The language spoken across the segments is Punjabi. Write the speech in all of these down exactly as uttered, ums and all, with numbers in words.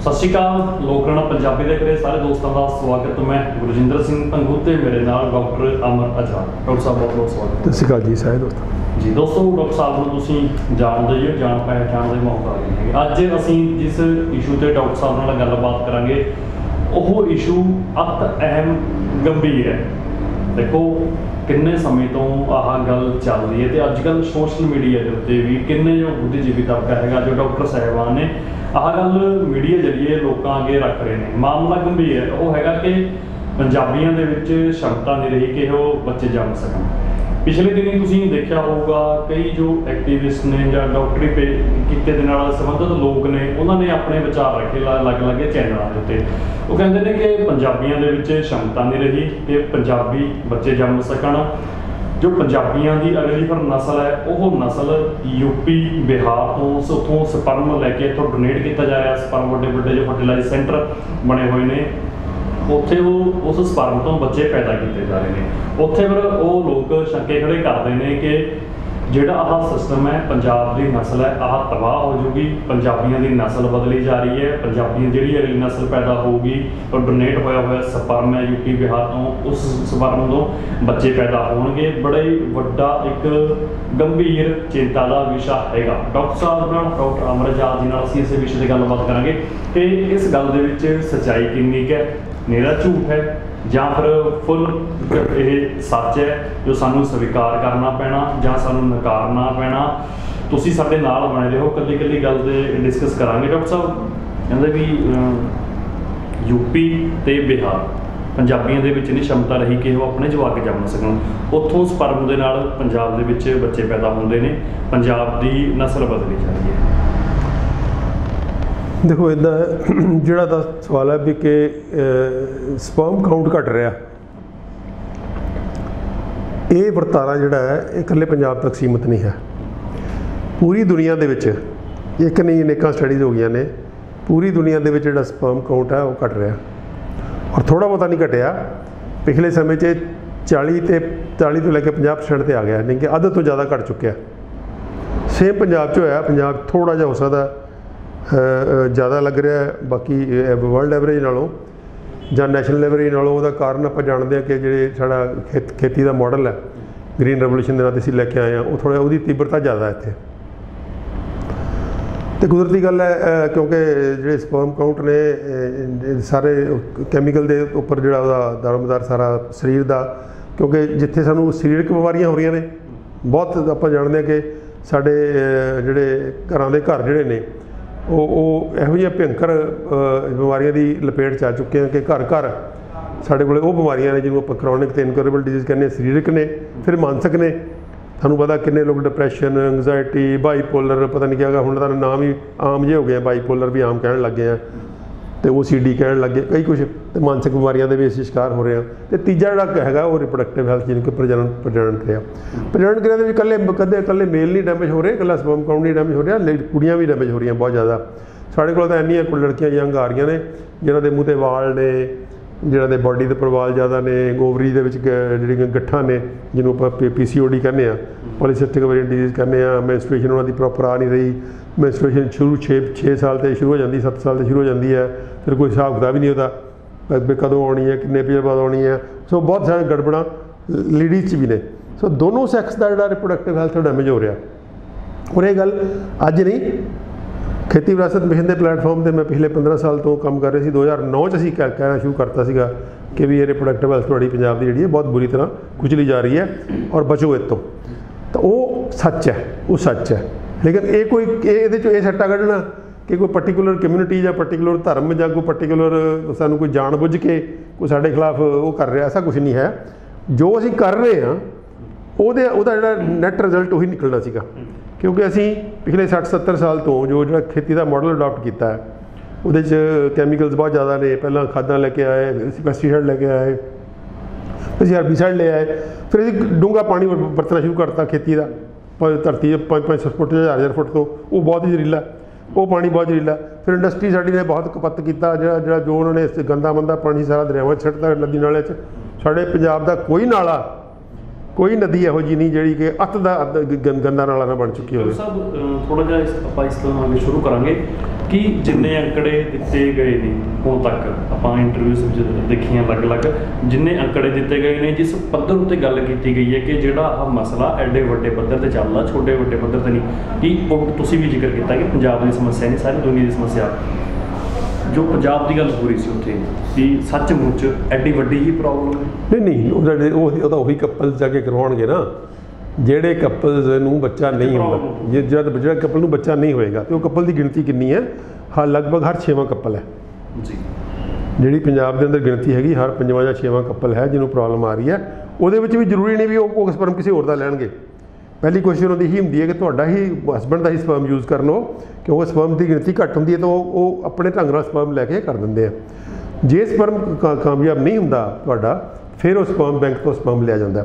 सत श्री अकाल लोकराणा पंजाबी देख रहे सारे दोस्तों का स्वागत। मैं गुरजिंदर सिंह भंगू ते मेरे नाल डॉक्टर अमर अजहर। डॉक्टर साहब बहुत बहुत स्वागत। सत श्री अकाल जी सारे दोस्तों जी। दोस्तों डॉक्टर साहब को तुसीं जाणदे हो, जान पहचान के मोहताज है। अज असीं जिस इशू ते डॉक्टर साहब नाल गलबात करांगे वो इशू अत अहम गंभीर है। देखो किन्ने समय तो आह गल चल रही है तो अजकल सोशल मीडिया के उत्ते भी किन्ने जो बुद्धिजीवी तबका है जो डॉक्टर साहिबान ने आह गल मीडिया जरिए लोगों अगे रख रहे हैं। मामला गंभीर है वो है कि पंजाबियों के विच क्षमता नहीं रही कि वो बच्चे जम सकन। पिछले दिन तुसीं देखा होगा कई जो एक्टिविस्ट ने या डॉक्टरी पे किते दे नाल संबंधित लोग ने उन्होंने अपने विचार रखे अलग अलग चैनलों के उत्ते। वो कहते हैं कि पंजाबियों के विच क्षमता नहीं रही कि पंजाबी बच्चे जम सकन। जो पंजाबियों की अगली फिर नस्ल है वो नस्ल यूपी बिहार तो उतों स्पर्म लैके इतों डोनेट किया जा रहा। स्पर्म बड़े बड़े जो फर्टिलाइज सेंटर बने हुए हैं उत्थे वो उस स्पर्म तो बच्चे पैदा किए जा रहे हैं। उत्थे फिर वो लोग शंके खड़े करते हैं कि जिहड़ा आह सिस्टम है पंजाब की नस्ल है आह तबाह हो जाऊगी। पंजाबियों की नस्ल बदली जा रही है। पंजाबियों जी अगली नस्ल पैदा होगी और डोनेट होया हुआ स्पर्म है यूपी बिहार तो उस स्पर्म तो बच्चे पैदा होंगे। बड़ा ही वड्डा एक गंभीर चिंता का विषय है। डॉक्टर साहब नाल डॉक्टर अमर अजहर जी नाल असीं इस विषय की गलबात करांगे कि इस गल दे विच सच्चाई किन्नी है, मेरा झूठ है ਜਾਂ फिर फुल ये सच है जो सानू स्वीकार करना पैना ਜਾਂ सानू नकारना पैना। तुसीं साडे नाल बने रहो, कल्ली कल्ली गल दे डिस्कस करांगे। डॉक्टर साहब कहंदे भी यूपी ते बिहार पंजाबियों दे विच नहीं क्षमता रही कि वो अपने जवाक जम सकन। उत्थों स्पर्म दे नाल पंजाब दे विच बच्चे पैदा होंदे ने, पंजाब दी नस्ल बदली जा रही है। देखो इदा जोड़ा दा सवाल है भी कि स्पर्म काउंट घट रहा, ये वरतारा जोड़ा है ये इकल्ले पंजाब तक सीमित नहीं है। पूरी दुनिया दे विच एक नहीं अनेकों स्टडीज़ हो गई ने, पूरी दुनिया दे विच जिहड़ा स्पर्म काउंट है वो घट रहा और थोड़ा बहुता नहीं घटिया। पिछले समय च चाली ते चाली तो लैके पचास परसेंट पर आ गया, नहीं कि अद्ध तो ज़्यादा घट चुकिया। सेम पंजाब च होया, पंजाब थोड़ा जिहा हो सकता ज़्यादा लग रहा है बाकी वर्ल्ड एवरेज नालों जां नैशनल एवरेज नालों। उसका कारण आप जानते हैं कि जो साड़ा खेत खेती का मॉडल है ग्रीन रेवोल्यूशन के नाम से लैके आए हैं वो थोड़ा उसकी तीव्रता ज़्यादा है इत्थे। तो कुदरती गल है क्योंकि जो स्पर्म काउंट ने सारे कैमिकल के उपर जो दारोमदार सारा शरीर का, क्योंकि जिथे सानू सरीरक बीमारियां हो रही ने बहुत आप जानते हैं कि साढ़े जोड़े घर के घर जोड़े ने वो इहो जिहियां भयंकर बीमारियों की लपेट च आ चुके हैं कि घर घर साढ़े कोल वो बीमारियां ने जिन्होंने आप क्रॉनिक तो इनक्योरेबल डिजीज़ कहने, सरीरक ने फिर मानसिक ने। थानू पता किन्ने लोग डिप्रैशन एंगजाइटी बाईपोलर पता नहीं क्या हुण तां नाम ही आम जे हो गए, बाईपोलर भी आम कहण लग गए हैं तो ओ सी डी कहण लग गए, कई कुछ तो मानसिक बीमारियों के भी असीं शिकार हो रहे हैं। तो तीजा जिहड़ा हैगा वो रिप्रोडक्टिव हैल्थ जिन्हें कि प्रजनन प्रजनन क्रिया प्रजनन क्रिया के कल्ले कदे कल्ले मेल नहीं डैमेज हो रहे, कल्ला स्पर्म काउंट नहीं डैमेज हो रहा, कुड़ियाँ भी डैमेज हो रही हैं बहुत ज़्यादा। साढ़े कोल तां इन्नियां कोई लड़कियां यंग आ रही ने जिन्हां दे मूँह ते वाल ने, जिन्हां दे बॉडी दे पर वाल ज़्यादा ने, ओवरी दे विच जिहड़ियां गट्ठां ने जिन्हों आपां पी सी ओ डी कहने, पॉलीसिस्टिक ओवेरियन डिजीज़ कहने, मैंस्ट्रुएशन उन्हां दी प्रॉपर आ नहीं रही। मैंस्ट्रुएशन शुरू छे छे साल से शुरू हो जाती, सत्त साल से शुरू हो जाती है, फिर कोई हिसाब किताब भी नहीं होता भी कदों आनी है, किन्ने पीरियड बाद आनी है। सो बहुत सारे गड़बड़ा लेडीज़ भी ने। सो दोनों सैक्स का जो रिप्रोडक्टिव हैल्थ डैमेज हो रहा और ये गल अज नहीं, खेती विरासत मिशन के प्लेटफॉर्म पर मैं पिछले पंद्रह साल तो काम कर रहे थे। दो हज़ार नौ च असीं कहना शुरू करता सीगा कि भी ये रिप्रोडक्टिव हैल्थ थोड़ी पंजाब की जी बहुत बुरी तरह कुचली जा रही है और बचो इस तो वो सच है, वो सच है। लेकिन ये कोई ये सट्टा कढ़ना कि कोई पर्टिकुलर कम्यूनिटी या पर्टिकुलर धर्म या कोई पर्टिकुलर सानू कोई जान बुझ के कोई साढ़े खिलाफ वो कर रहा, ऐसा कुछ नहीं है। जो असीं कर रहे हैं ਉਹਦਾ ਉਹਦਾ ਜਿਹੜਾ ਨੈਟ ਰਿਜ਼ਲਟ ਉਹੀ ਨਿਕਲਣਾ ਸੀਗਾ, क्योंकि असी पिछले सठ सत्तर साल तो जो जो खेती का मॉडल अडॉप्ट किया है वो कैमिकल्स बहुत ज़्यादा ने। पहला खादा लैके आए, असीं पैस्टीसाइड लैके आए, असीं हरबीसाइड ले आए, फिर असीं डूंगा पानी वरतना शुरू करता खेती का धरती पाँच पाँच सौ फुट हज़ार हज़ार फुट तो वो बहुत ही जहरीला, वो पानी बहुत जहरीला। फिर इंडस्ट्री साड़ी ने बहुत कपत किया जो जो जो उन्होंने गंदा मंदा पानी सारा दरियावां छड्डता नदी नाले च। साढ़े पंजाब का कोई नाला कोई नदी इहो जी नहीं जी कि अत का गंदा नाला ना बन चुकी हो। थोड़ा जिहा आपां इस तरह शुरू करांगे ਕਿ ਜਿੰਨੇ ਅੰਕੜੇ ਦਿੱਤੇ ਗਏ ਨੇ ਹੁਣ ਤੱਕ, ਆਪਾਂ ਇੰਟਰਵਿਊਜ਼ ਵਿੱਚ ਦੇਖੀਆਂ ਅਲੱਗ-ਅਲੱਗ, ਜਿੰਨੇ ਅੰਕੜੇ ਦਿੱਤੇ ਗਏ ਨੇ, ਜਿਸ ਪੱਧਰ ਉੱਤੇ ਗੱਲ ਕੀਤੀ ਗਈ ਹੈ ਕਿ ਜਿਹੜਾ ਆਹ ਮਸਲਾ ਐਡੇ ਵੱਡੇ ਪੱਧਰ ਤੇ ਚੱਲਦਾ, ਛੋਟੇ ਵੱਡੇ ਪੱਧਰ ਤੇ ਨਹੀਂ, ਕਿ ਉਹ ਤੁਸੀਂ ਵੀ ਜ਼ਿਕਰ ਕੀਤਾ ਕਿ ਪੰਜਾਬ ਦੀ ਸਮੱਸਿਆ ਨਹੀਂ, ਸਾਰੀ ਦੁਨੀਆ ਦੀ ਸਮੱਸਿਆ। ਜੋ ਪੰਜਾਬ ਦੀ ਗੱਲ ਹੋ ਰਹੀ ਸੀ ਉੱਥੇ ਕਿ ਸੱਚਮੁੱਚ ਐਡੀ ਵੱਡੀ ਹੀ ਪ੍ਰੋਬਲਮ ਹੈ? ਨਹੀਂ ਨਹੀਂ, ਉਹ ਉਹ ਤਾਂ ਉਹੀ ਕਪਲ ਜਾ ਕੇ ਕਰਵਾਉਣਗੇ ਨਾ ਜਿਹੜੇ ਕਪਲਸ ਨੂੰ ਬੱਚਾ ਨਹੀਂ ਹੁੰਦਾ। ਜੇ ਜਦ ਜਿਹੜਾ ਕਪਲ ਨੂੰ ਬੱਚਾ ਨਹੀਂ ਹੋਏਗਾ ਤੇ ਉਹ ਕਪਲ ਦੀ ਗਿਣਤੀ ਕਿੰਨੀ ਹੈ? ਹਾਂ, ਲਗਭਗ ਹਰ ਛੇਵਾਂ ਕਪਲ ਹੈ ਜੀ। ਜਿਹੜੀ ਪੰਜਾਬ ਦੇ ਅੰਦਰ ਗਿਣਤੀ ਹੈਗੀ, ਹਰ ਪੰਜਵਾਂ ਜਾਂ ਛੇਵਾਂ ਕਪਲ ਹੈ ਜਿਹਨੂੰ ਪ੍ਰੋਬਲਮ ਆ ਰਹੀ ਹੈ। ਉਹਦੇ ਵਿੱਚ ਵੀ ਜ਼ਰੂਰੀ ਨਹੀਂ ਵੀ ਉਹ ਸਪਰਮ ਕਿਸੇ ਹੋਰ ਦਾ ਲੈਣਗੇ। ਪਹਿਲੀ ਕੋਸ਼ਿਸ਼ ਉਹਨਾਂ ਦੀ ਹੀ ਹੁੰਦੀ ਹੈ ਕਿ ਤੁਹਾਡਾ ਹੀ ਹਸਬੈਂਡ ਦਾ ਹੀ ਸਪਰਮ ਯੂਜ਼ ਕਰਨ, ਉਹ ਕਿਉਂਕਿ ਸਪਰਮ ਦੀ ਗਿਣਤੀ ਘੱਟ ਹੁੰਦੀ ਹੈ ਤਾਂ ਉਹ ਉਹ ਆਪਣੇ ਢੰਗ ਨਾਲ ਸਪਰਮ ਲੈ ਕੇ ਕਰ ਦਿੰਦੇ ਆ। ਜੇ ਸਪਰਮ ਕਾਮਯਾਬ ਨਹੀਂ ਹੁੰਦਾ ਤੁਹਾਡਾ, ਫਿਰ ਉਹ ਸਪਰਮ ਬੈਂਕ ਤੋਂ ਸਪਰਮ ਲਿਆ ਜਾਂਦਾ।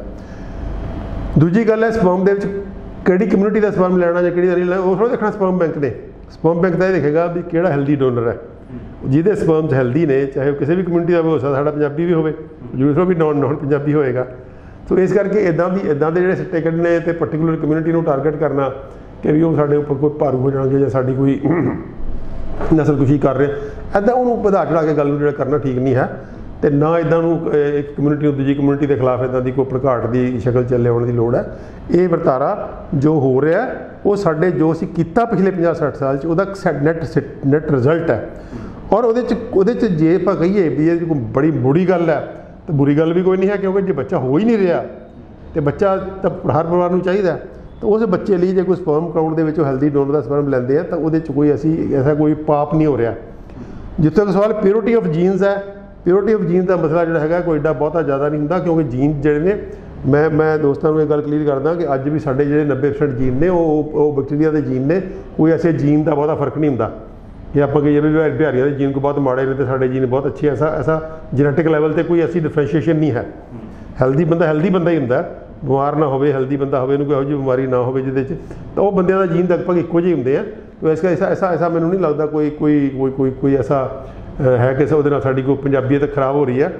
ਦੂਜੀ ਗੱਲ ਹੈ, ਸਪਰਮ ਦੇ ਵਿੱਚ ਕਿਹੜੀ ਕਮਿਊਨਿਟੀ ਦਾ ਸਪਰਮ ਲੈਣਾ ਜਾਂ ਕਿਹੜੀ ਦਾ ਨਹੀਂ ਲੈਣਾ, ਉਹ ਥੋੜ੍ਹਾ ਦੇਖਣਾ ਸਪਰਮ ਬੈਂਕ ਨੇ। ਸਪਰਮ ਬੈਂਕ ਤਾਂ ਇਹ ਦੇਖੇਗਾ ਵੀ ਕਿਹੜਾ ਹੈਲਦੀ ਡੋਨਰ ਹੈ, ਜਿਹਦੇ ਸਪਰਮਸ ਹੈਲਦੀ ਨੇ, ਚਾਹੇ ਉਹ ਕਿਸੇ ਵੀ ਕਮਿਊਨਿਟੀ ਦਾ ਹੋ ਸਕਦਾ, ਸਾਡਾ ਪੰਜਾਬੀ ਵੀ ਹੋਵੇ, ਜ਼ਰੂਰ ਵੀ ਨੌਨ ਨੌਨ ਪੰਜਾਬੀ ਹੋਏਗਾ। ਸੋ ਇਸ ਕਰਕੇ ਇੱਦਾਂ ਦੀ ਇੱਦਾਂ ਦੇ ਜਿਹੜੇ ਸਿੱਟੇ ਕੱਢਣੇ ਅਤੇ ਪਰਟੀਕੂਲਰ ਕਮਿਊਨਿਟੀ ਨੂੰ ਟਾਰਗੇਟ ਕਰਨਾ ਕਿ ਵੀ ਉਹ ਸਾਡੇ ਉੱਪਰ ਕੋਈ ਭਾਰੂ ਹੋ ਜਾਣਗੇ ਜਾਂ ਸਾਡੀ ਕੋਈ ਨਸਲਕੁਸ਼ੀ ਕਰ ਰਹੇ, ਇੱਦਾਂ ਉਹਨੂੰ ਵਧਾ ਚੜਾ ਕੇ ਗੱਲ ਨੂੰ ਜਿਹੜਾ ਕਰਨਾ ਠੀਕ ਨਹੀਂ ਹੈ। ਅਤੇ ਨਾ ਇੱਦਾਂ ਨੂੰ ਇੱਕ ਕਮਿਊਨਿਟੀ ਨੂੰ ਦੂਜੀ ਕਮਿਊਨਿਟੀ ਦੇ ਖਿਲਾਫ ਇੱਦਾਂ ਦੀ ਕੋਈ ਭੜਕਾਟ ਦੀ ਸ਼ਕਲ 'ਚ ਲਿਆਉਣ ਦੀ ਲੋੜ ਹੈ। ਇਹ ਵਰਤਾਰਾ ਜੋ ਹੋ ਰਿਹਾ ਉਹ ਸਾਡੇ ਜੋ ਅਸੀਂ ਕੀਤਾ ਪਿਛਲੇ ਪੰਜਾਹ ਸੱਠ ਸਾਲ 'ਚ ਉਹਦਾ ਨੈਟ ਨੈਟ ਰਿਜ਼ਲਟ ਹੈ। ਔਰ ਉਹਦੇ 'ਚ ਉਹਦੇ 'ਚ ਜੇ ਆਪਾਂ ਕਹੀਏ ਵੀ ਇਹ ਕੋਈ ਬੜੀ ਬੁਰੀ ਗੱਲ ਹੈ ਤਾਂ ਬੁਰੀ ਗੱਲ ਵੀ ਕੋਈ ਨਹੀਂ ਹੈ, ਕਿਉਂਕਿ ਜੇ ਬੱਚਾ ਹੋ ਹੀ ਨਹੀਂ ਰਿਹਾ ਅਤੇ ਬੱਚਾ ਤਾਂ ਹਰ ਪਰਿਵਾਰ ਨੂੰ ਚਾਹੀਦਾ, ਤਾਂ ਉਸ ਬੱਚੇ ਲਈ ਜੇ ਕੋਈ ਸਪਰਮ ਕਾਊਂਟ ਦੇ ਵਿੱਚ ਉਹ ਹੈਲਦੀ ਡੋਨਰ ਦਾ ਸਪਰਮ ਲੈਂਦੇ ਆ ਤਾਂ ਉਹਦੇ 'ਚ ਕੋਈ ਅਸੀਂ ਐਸਾ ਕੋਈ ਪਾਪ ਨਹੀਂ ਹੋ ਰਿਹਾ। ਜਿੱਥੇ ਤੱਕ ਸਵਾਲ ਪਿਓਰਿਟੀ ਆਫ ਜੀਨਸ ਹੈ, ਪਿਓਰਿਟੀ ਆਫ ਜੀਨਸ ਦਾ ਮਸਲਾ ਜਿਹੜਾ ਹੈਗਾ ਕੋਈ ਏਡਾ ਬਹੁਤਾ ਜ਼ਿਆਦਾ ਨਹੀਂ ਹੁੰਦਾ, ਕਿਉਂਕਿ ਜੀਨ ਜਿਹੜੇ ਨੇ, ਮੈਂ ਮੈਂ ਦੋਸਤਾਂ ਨੂੰ ਇਹ ਗੱਲ ਕਲੀਅਰ ਕਰਦਾ ਕਿ ਅੱਜ ਵੀ ਸਾਡੇ ਜਿਹੜੇ ਨੱਬੇ ਪਰਸੈਂਟ ਜੀਨ ਨੇ ਉਹ ਉਹ ਬੈਕਟੀਰੀਆ ਦੇ ਜੀਨ ਨੇ। ਕੋਈ ਐਸੇ ਜੀਨ ਦਾ ਬਹੁਤਾ ਫਰਕ ਨਹੀਂ ਹੁੰਦਾ ਕਿ ਆਪਾਂ ਕਹੀਏ ਵੀ ਬਿਹਾਰੀਆਂ ਦੇ ਜੀਨ ਕੋ ਬਹੁਤ ਮਾੜੇ ਨੇ ਅਤੇ ਸਾਡੇ ਜੀਨ ਬਹੁਤ ਅੱਛੇ। ਐਸਾ ਐਸਾ ਜੈਨੇਟਿਕ ਲੈਵਲ 'ਤੇ ਕੋਈ ਐਸੀ ਡਿਫਰੈਂਸ਼ੀਏਸ਼ਨ ਨਹੀਂ ਹੈ। ਹੈਲਦੀ ਬੰਦਾ ਹੈਲਦੀ ਬੰਦਾ ਹੀ ਹੁੰਦਾ, ਬਿਮਾਰ ਨਾ ਹੋਵੇ, ਹੈਲਦੀ ਬੰਦਾ ਹੋਵੇ, ਇਹਨੂੰ ਕੋਈ ਇਹੋ ਜਿਹੀ ਬਿਮਾਰੀ ਨਾ ਹੋਵੇ ਜਿਹਦੇ 'ਚ, ਤਾਂ ਉਹ ਬੰਦਿਆਂ ਦਾ ਜੀਨ ਲਗਭਗ ਇੱਕੋ ਜਿਹੇ ਹੁੰਦੇ ਆ। ਤਾਂ ਇਸ ਕਰਕੇ ਐਸਾ ਐਸਾ ਐਸਾ ਮੈਨੂੰ ਨਹੀਂ ਲੱਗਦਾ ਕੋਈ ਕੋਈ ਕੋਈ ਕੋਈ ਕੋਈ ਐਸਾ ਹੈ ਕਿ ਉਹਦੇ ਨਾਲ ਸਾਡੀ ਕੋਈ ਪੰਜਾਬੀਅਤ ਖਰਾਬ ਹੋ ਰਹੀ ਹੈ।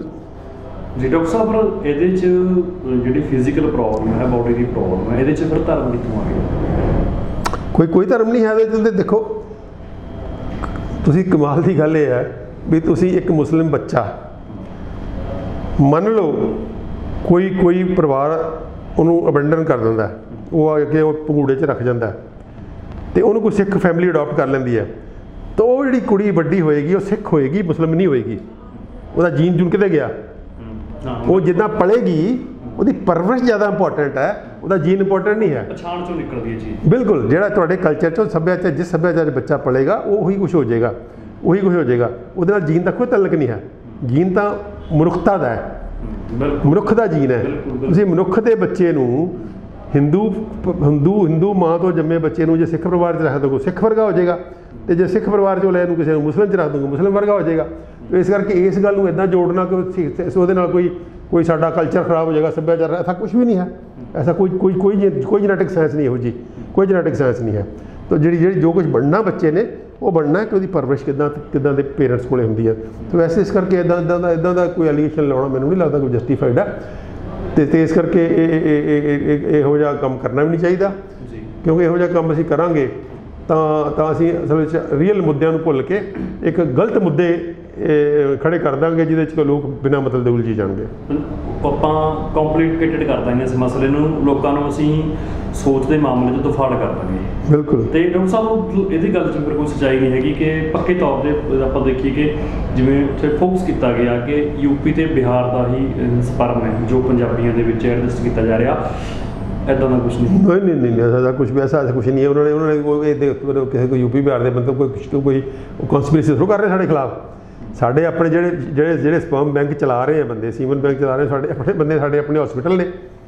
ਜੀ ਡਾਕਟਰ ਸਾਹਿਬ, ਇਹਦੇ 'ਚ ਜਿਹੜੀ ਫਿਜ਼ੀਕਲ ਪ੍ਰੋਬਲਮ ਹੈ, ਬਾਡੀ ਦੀ ਪ੍ਰੋਬਲਮ ਹੈ, ਇਹਦੇ 'ਚ ਫਿਰ ਧਰਮ ਕਿੱਥੋਂ ਆ ਗਿਆ? ਕੋਈ ਕੋਈ ਧਰਮ ਨਹੀਂ ਹੈ ਇਹਦੇ 'ਚ। ਦੇਖੋ, ਤੁਸੀਂ ਕਮਾਲ ਦੀ ਗੱਲ ਇਹ ਹੈ ਵੀ ਤੁਸੀਂ ਇੱਕ ਮੁਸਲਿਮ ਬੱਚਾ ਮੰਨ ਲਓ, ਕੋਈ ਕੋਈ ਪਰਿਵਾਰ ਉਹਨੂੰ ਅਬੈਂਡਨ ਕਰ ਦਿੰਦਾ, ਉਹ ਆ ਕੇ ਉਹ ਪੰਗੂੜੇ 'ਚ ਰੱਖ ਜਾਂਦਾ ਅਤੇ ਉਹਨੂੰ ਕੋਈ ਸਿੱਖ ਫੈਮਿਲੀ ਅਡੋਪਟ ਕਰ ਲੈਂਦੀ ਹੈ, ਤਾਂ ਉਹ ਜਿਹੜੀ ਕੁੜੀ ਵੱਡੀ ਹੋਏਗੀ ਉਹ ਸਿੱਖ ਹੋਏਗੀ, ਮੁਸਲਿਮ ਨਹੀਂ ਹੋਏਗੀ। ਉਹਦਾ ਜੀਨ ਜੂਨ ਕਿਤੇ ਗਿਆ? ਉਹ ਜਿੱਦਾਂ ਪਲੇਗੀ ਉਹਦੀ ਪਰਵਰਿਸ਼ ਜ਼ਿਆਦਾ ਇੰਪੋਰਟੈਂਟ ਹੈ, ਉਹਦਾ ਜੀਨ ਇੰਪੋਰਟੈਂਟ ਨਹੀਂ ਹੈ। ਪਛਾਣ ਚੋਂ ਨਿਕਲਦੀ ਹੈ ਜੀ। ਬਿਲਕੁਲ, ਜਿਹੜਾ ਤੁਹਾਡੇ ਕਲਚਰ 'ਚੋਂ ਸੱਭਿਆਚਾਰ, ਜਿਸ ਸੱਭਿਆਚਾਰ 'ਚ ਬੱਚਾ ਪਲੇਗਾ ਉਹ ਉਹੀ ਕੁਛ ਹੋ ਜਾਏਗਾ, ਉਹੀ ਕੁਛ ਹੋ ਜਾਏਗਾ। ਉਹਦੇ ਨਾਲ ਜੀਨ ਦਾ ਕੋਈ ਤਾਲੁਕ ਨਹੀਂ ਹੈ। ਜੀਨ ਤਾਂ ਮਨੁੱਖਤਾ ਦਾ ਹੈ, ਮਨੁੱਖ ਦਾ ਜੀਨ ਹੈ। ਤੁਸੀਂ ਮਨੁੱਖ ਦੇ ਬੱਚੇ ਨੂੰ ਹਿੰਦੂ ਹਿੰਦੂ ਹਿੰਦੂ ਮਾਂ ਤੋਂ ਜੰਮੇ ਬੱਚੇ ਨੂੰ ਜੇ ਸਿੱਖ ਪਰਿਵਾਰ 'ਚ ਰੱਖ ਦੋਗੇ ਸਿੱਖ ਵਰਗਾ ਹੋ ਜਾਏਗਾ, ਅਤੇ ਜੇ ਸਿੱਖ ਪਰਿਵਾਰ 'ਚੋਂ ਲੈ ਇਹਨੂੰ ਕਿਸੇ ਨੂੰ ਮੁਸਲਿਮ 'ਚ ਰੱਖ ਦੋਗੇ ਮੁਸਲਿਮ ਵਰਗਾ ਹੋ ਜਾਏਗਾ। ਇਸ ਕਰਕੇ ਇਸ ਗੱਲ ਨੂੰ ਇੱਦਾਂ ਜੋੜਨਾ ਕਿ ਉਹਦੇ ਨਾਲ ਕੋਈ ਕੋਈ ਸਾਡਾ ਕਲਚਰ ਖਰਾਬ ਹੋ ਜਾਏਗਾ, ਸੱਭਿਆਚਾਰ, ਐਸਾ ਕੁਛ ਵੀ ਨਹੀਂ ਹੈ। ਐਸਾ ਕੋਈ ਕੋਈ ਕੋਈ ਕੋਈ ਜੈਨੇਟਿਕ ਸਾਇੰਸ ਨਹੀਂ ਇਹੋ ਜਿਹੀ, ਕੋਈ ਜੈਨੇਟਿਕ ਸਾਇੰਸ ਨਹੀਂ ਹੈ। ਤਾਂ ਜਿਹੜੀ ਜਿਹੜੀ ਜੋ ਕੁਛ ਬਣਨਾ ਬੱਚੇ ਨੇ ਉਹ ਬਣਨਾ ਕਿ ਉਹਦੀ ਪਰਵਰਿਸ਼ ਕਿੱਦਾਂ ਕਿੱਦਾਂ ਦੇ ਪੇਰੈਂਟਸ ਕੋਲ ਹੁੰਦੀ ਹੈ। ਤਾਂ ਵੈਸੇ ਇਸ ਕਰਕੇ ਇੱਦਾਂ ਇੱਦਾਂ ਦਾ ਇੱਦਾਂ ਦਾ ਕੋਈ ਐਲੀਗੇਸ਼ਨ ਲਾਉਣਾ ਮੈਨੂੰ ਨਹੀਂ ਲੱਗਦਾ ਕੋਈ ਜਸਟੀਫਾਈਡ ਹੈ। ਅਤੇ ਅਤੇ ਇਸ ਕਰਕੇ ਇਹ ਇਹੋ ਜਿਹਾ ਕੰਮ ਕਰਨਾ ਵੀ ਨਹੀਂ ਚਾਹੀਦਾ, ਕਿਉਂਕਿ ਇਹੋ ਜਿਹਾ ਕੰਮ ਅਸੀਂ ਕਰਾਂਗੇ ਤਾਂ ਤਾਂ ਅਸੀਂ ਅਸਲ ਵਿੱਚ ਰੀਅਲ ਮੁੱਦਿਆਂ ਨੂੰ ਭੁੱਲ ਕੇ ਇੱਕ ਗਲਤ ਮੁੱਦੇ ਖੜੇ ਕਰ ਦਾਂਗੇ ਜਿਹਦੇ 'ਚ ਲੋਕ ਬਿਨਾਂ ਮਤਲਬ ਦੇ ਉਲਝੀ ਜਾਣਗੇ। ਆਪਾਂ ਕੰਪਲੀਕੇਟਡ ਕਰ ਦਾਂਗੇ ਇਸ ਮਸਲੇ ਨੂੰ, ਲੋਕਾਂ ਨੂੰ ਅਸੀਂ ਸੋਚ ਦੇ ਮਾਮਲੇ 'ਚ ਤਫਾੜ ਕਰ ਦਾਂਗੇ। ਬਿਲਕੁਲ। ਅਤੇ ਡਾਕਟਰ ਸਾਹਿਬ, ਇਹਦੀ ਗੱਲ 'ਚ ਫਿਰ ਕੋਈ ਸੱਚਾਈ ਨਹੀਂ ਹੈਗੀ ਕਿ ਪੱਕੇ ਤੌਰ 'ਤੇ ਆਪਾਂ ਦੇਖੀਏ ਕਿ ਜਿਵੇਂ ਉੱਥੇ ਫੋਕਸ ਕੀਤਾ ਗਿਆ ਕਿ ਯੂਪੀ ਅਤੇ ਬਿਹਾਰ ਦਾ ਹੀ ਸਪਰਮ ਹੈ ਜੋ ਪੰਜਾਬੀਆਂ ਦੇ ਵਿੱਚ ਐਡਜਸਟ ਕੀਤਾ ਜਾ ਰਿਹਾ, ਇੱਦਾਂ ਦਾ ਕੁਛ ਨਹੀਂ? ਨਹੀਂ ਨਹੀਂ ਨਹੀਂ ਐਸਾ ਕੁਛ ਵੀ ਐਸਾ ਕੁਛ ਨਹੀਂ ਹੈ। ਉਹਨਾਂ ਨੇ ਉਹਨਾਂ ਨੇ ਕੋਈ ਕਿਸੇ ਕੋਈ ਯੂਪੀ ਬਿਹਾਰ ਦੇ ਮਤਲਬ ਕੋਈ ਕੋਈ ਕੌਂਸਪੀਰੇਸੀ ਥਰੂ ਕਰ ਰਹੇ ਸਾਡੇ ਖਿਲਾਫ। ਸਾਡੇ ਆਪਣੇ ਜਿਹੜੇ ਜਿਹੜੇ ਜਿਹੜੇ ਸਪਰਮ ਬੈਂਕ ਚਲਾ ਰਹੇ ਆ ਬੰਦੇ, ਸੀਮਨ ਬੈਂਕ ਚਲਾ ਰਹੇ, ਸਾਡੇ ਆਪਣੇ ਬੰਦੇ, ਸਾਡੇ ਆਪਣੇ ਹਸਪੀਟਲ ਨੇ।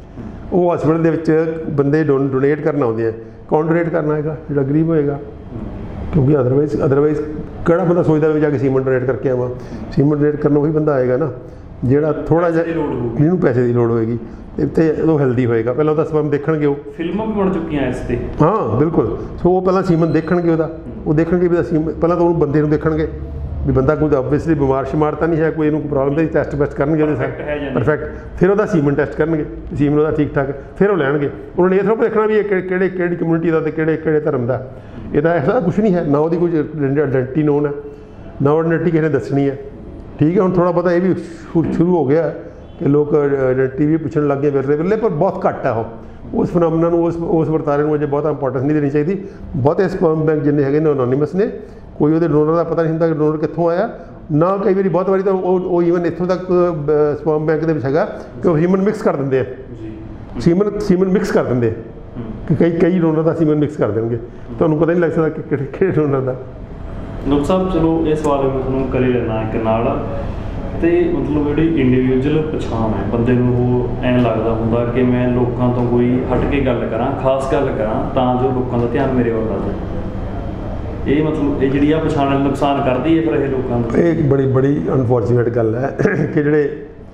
ਉਹ ਹਸਪੀਟਲ ਦੇ ਵਿੱਚ ਬੰਦੇ ਡੋ ਡੋਨੇਟ ਕਰਨ ਆਉਂਦੇ ਆ। ਕੌਣ ਡੋਨੇਟ ਕਰਨਾ ਹੈਗਾ? ਜਿਹੜਾ ਗਰੀਬ ਹੋਏਗਾ, ਕਿਉਂਕਿ ਅਦਰਵਾਈਜ਼ ਅਦਰਵਾਈਜ਼ ਕਿਹੜਾ ਬੰਦਾ ਸੋਚਦਾ ਵੀ ਜਾ ਕੇ ਸੀਮਨ ਡੋਨੇਟ ਕਰਕੇ ਆਵਾਂ? ਸੀਮਨ ਡੋਨੇਟ ਕਰਨ ਉਹੀ ਬੰਦਾ ਆਏਗਾ ਨਾ ਜਿਹੜਾ ਥੋੜ੍ਹਾ ਜਿਹਾ ਜਿਹਨੂੰ ਪੈਸੇ ਦੀ ਲੋੜ ਹੋਏਗੀ ਅਤੇ ਉਹ ਹੈਲਦੀ ਹੋਏਗਾ। ਪਹਿਲਾਂ ਉਹਦਾ ਸਪਰਮ ਦੇਖਣਗੇ, ਉਹ ਫਿਲਮਾਂ ਵੀ ਬਣ ਚੁੱਕੀਆਂ ਇਸ 'ਤੇ। ਹਾਂ ਬਿਲਕੁਲ। ਸੋ ਉਹ ਪਹਿਲਾਂ ਸੀਮਨ ਦੇਖਣਗੇ, ਉਹਦਾ ਉਹ ਦੇਖਣਗੇ ਵੀ ਉਹਦਾ ਸੀਮਨ, ਪਹਿਲਾਂ ਤਾਂ ਉਹਨੂੰ ਬੰਦੇ ਨੂੰ ਦੇਖਣਗੇ ਵੀ ਬੰਦਾ ਕੋਈ ਓਬਵੀਅਸਲੀ ਬਿਮਾਰ ਸ਼ਮਾਰ ਤਾਂ ਨਹੀਂ ਹੈ, ਕੋਈ ਇਹਨੂੰ ਪ੍ਰੋਬਲਮ ਤਾਂ ਟੈਸਟ ਬੈਸਟ ਕਰਨਗੇ ਉਹਦੇ ਸਾਰੇ ਪਰਫੈਕਟ, ਫਿਰ ਉਹਦਾ ਸੀਮਨ ਟੈਸਟ ਕਰਨਗੇ, ਸੀਮਨ ਉਹਦਾ ਠੀਕ ਠਾਕ, ਫਿਰ ਉਹ ਲੈਣਗੇ। ਉਹਨਾਂ ਨੇ ਇਹ ਥੋੜ੍ਹਾ ਦੇਖਣਾ ਵੀ ਇਹ ਕਿਹੜੇ ਕਿਹੜੀ ਕਮਿਊਨਿਟੀ ਦਾ ਅਤੇ ਕਿਹੜੇ ਕਿਹੜੇ ਧਰਮ ਦਾ। ਇਹਦਾ ਐਸਾ ਕੁਛ ਨਹੀਂ ਹੈ, ਨਾ ਉਹਦੀ ਕੋਈ ਆਇਡੈਂਟੀ ਨੋਨ ਹੈ, ਨਾ ਆਇਡੈਂਟੀ ਕਿਸੇ ਨੇ ਦੱਸਣੀ ਹੈ। ਠੀਕ ਹੈ, ਹੁਣ ਥੋੜ੍ਹਾ ਬਹੁਤਾ ਇਹ ਵੀ ਸ਼ੁਰੂ ਹੋ ਗਿਆ ਕਿ ਲੋਕ ਆਇਡੈਂਟੀ ਵੀ ਪੁੱਛਣ ਲੱਗ ਗਏ ਵਿਰਲੇ ਵਿਰਲੇ, ਪਰ ਬਹੁਤ ਘੱਟ ਹੈ ਉਹ। ਉਸ ਫਨਾਮਨਾ ਨੂੰ, ਉਸ ਉਸ ਵਰਤਾਰੇ ਨੂੰ ਅਜੇ ਬਹੁਤਾ ਇੰਪੋਰਟੈਂਸ ਨਹੀਂ ਦੇਣੀ ਚਾਹੀਦੀ। ਬਹੁਤੇ ਸਪਰਮ ਬੈਂਕ ਜਿੰਨੇ ਹੈਗੇ ਨੇ ਅਨੋਨੀਮਸ ਨੇ, ਕੋਈ ਉਹਦੇ ਡੋਨਰ ਦਾ ਪਤਾ ਨਹੀਂ ਹੁੰਦਾ ਕਿ ਡੋਨਰ ਕਿੱਥੋਂ ਆਇਆ ਨਾ। ਕਈ ਵਾਰੀ ਬਹੁਤ ਵਾਰੀ ਤਾਂ ਉਹ ਉਹ ਈਵਨ ਇੱਥੋਂ ਤੱਕ ਸਪਰਮ ਬੈਂਕ ਦੇ ਵਿੱਚ ਹੈਗਾ ਕਿ ਉਹ ਹਿਊਮਨ ਮਿਕਸ ਕਰ ਦਿੰਦੇ ਆ, ਸੀਮਨ ਸੀਮਨ ਮਿਕਸ ਕਰ ਦਿੰਦੇ ਕਿ ਕਈ ਕਈ ਡੋਨਰ ਦਾ ਸੀਮਨ ਮਿਕਸ ਕਰ ਦੇਣਗੇ, ਤੁਹਾਨੂੰ ਪਤਾ ਨਹੀਂ ਲੱਗ ਸਕਦਾ ਕਿ ਕਿਹੜੇ ਕਿਹੜੇ ਡੋਨਰ ਦਾ। ਡਾਕਟਰ ਸਾਹਿਬ ਚਲੋ ਇਹ ਸਵਾਲ ਮੈਂ ਤੁਹਾਨੂੰ ਕਰੀ ਲੈਣਾ ਇੱਕ ਨਾਲ, ਤੇ ਮਤਲਬ ਜਿਹੜੀ ਇੰਡੀਵਿਜੂਅਲ ਪਛਾਣ ਹੈ ਬੰਦੇ ਨੂੰ, ਉਹ ਐਂ ਲੱਗਦਾ ਹੁੰਦਾ ਕਿ ਮੈਂ ਲੋਕਾਂ ਤੋਂ ਕੋਈ ਹਟ ਕੇ ਗੱਲ ਕਰਾਂ, ਖਾਸ ਗੱਲ ਕਰਾਂ ਤਾਂ ਜੋ ਲੋਕਾਂ ਦਾ ਧਿਆਨ ਮੇਰੇ ਵੱਲ ਆ ਜਾਵੇ। ਇਹ ਮਤਲਬ ਇਹ ਜਿਹੜੀ ਆ ਪਛਾਣ ਨੁਕਸਾਨ ਕਰਦੀ ਹੈ ਫਿਰ ਇਹ ਲੋਕਾਂ ਦਾ। ਇਹ ਬੜੀ ਬੜੀ ਅਨਫੋਰਚੂਨੇਟ ਗੱਲ ਹੈ ਕਿ ਜਿਹੜੇ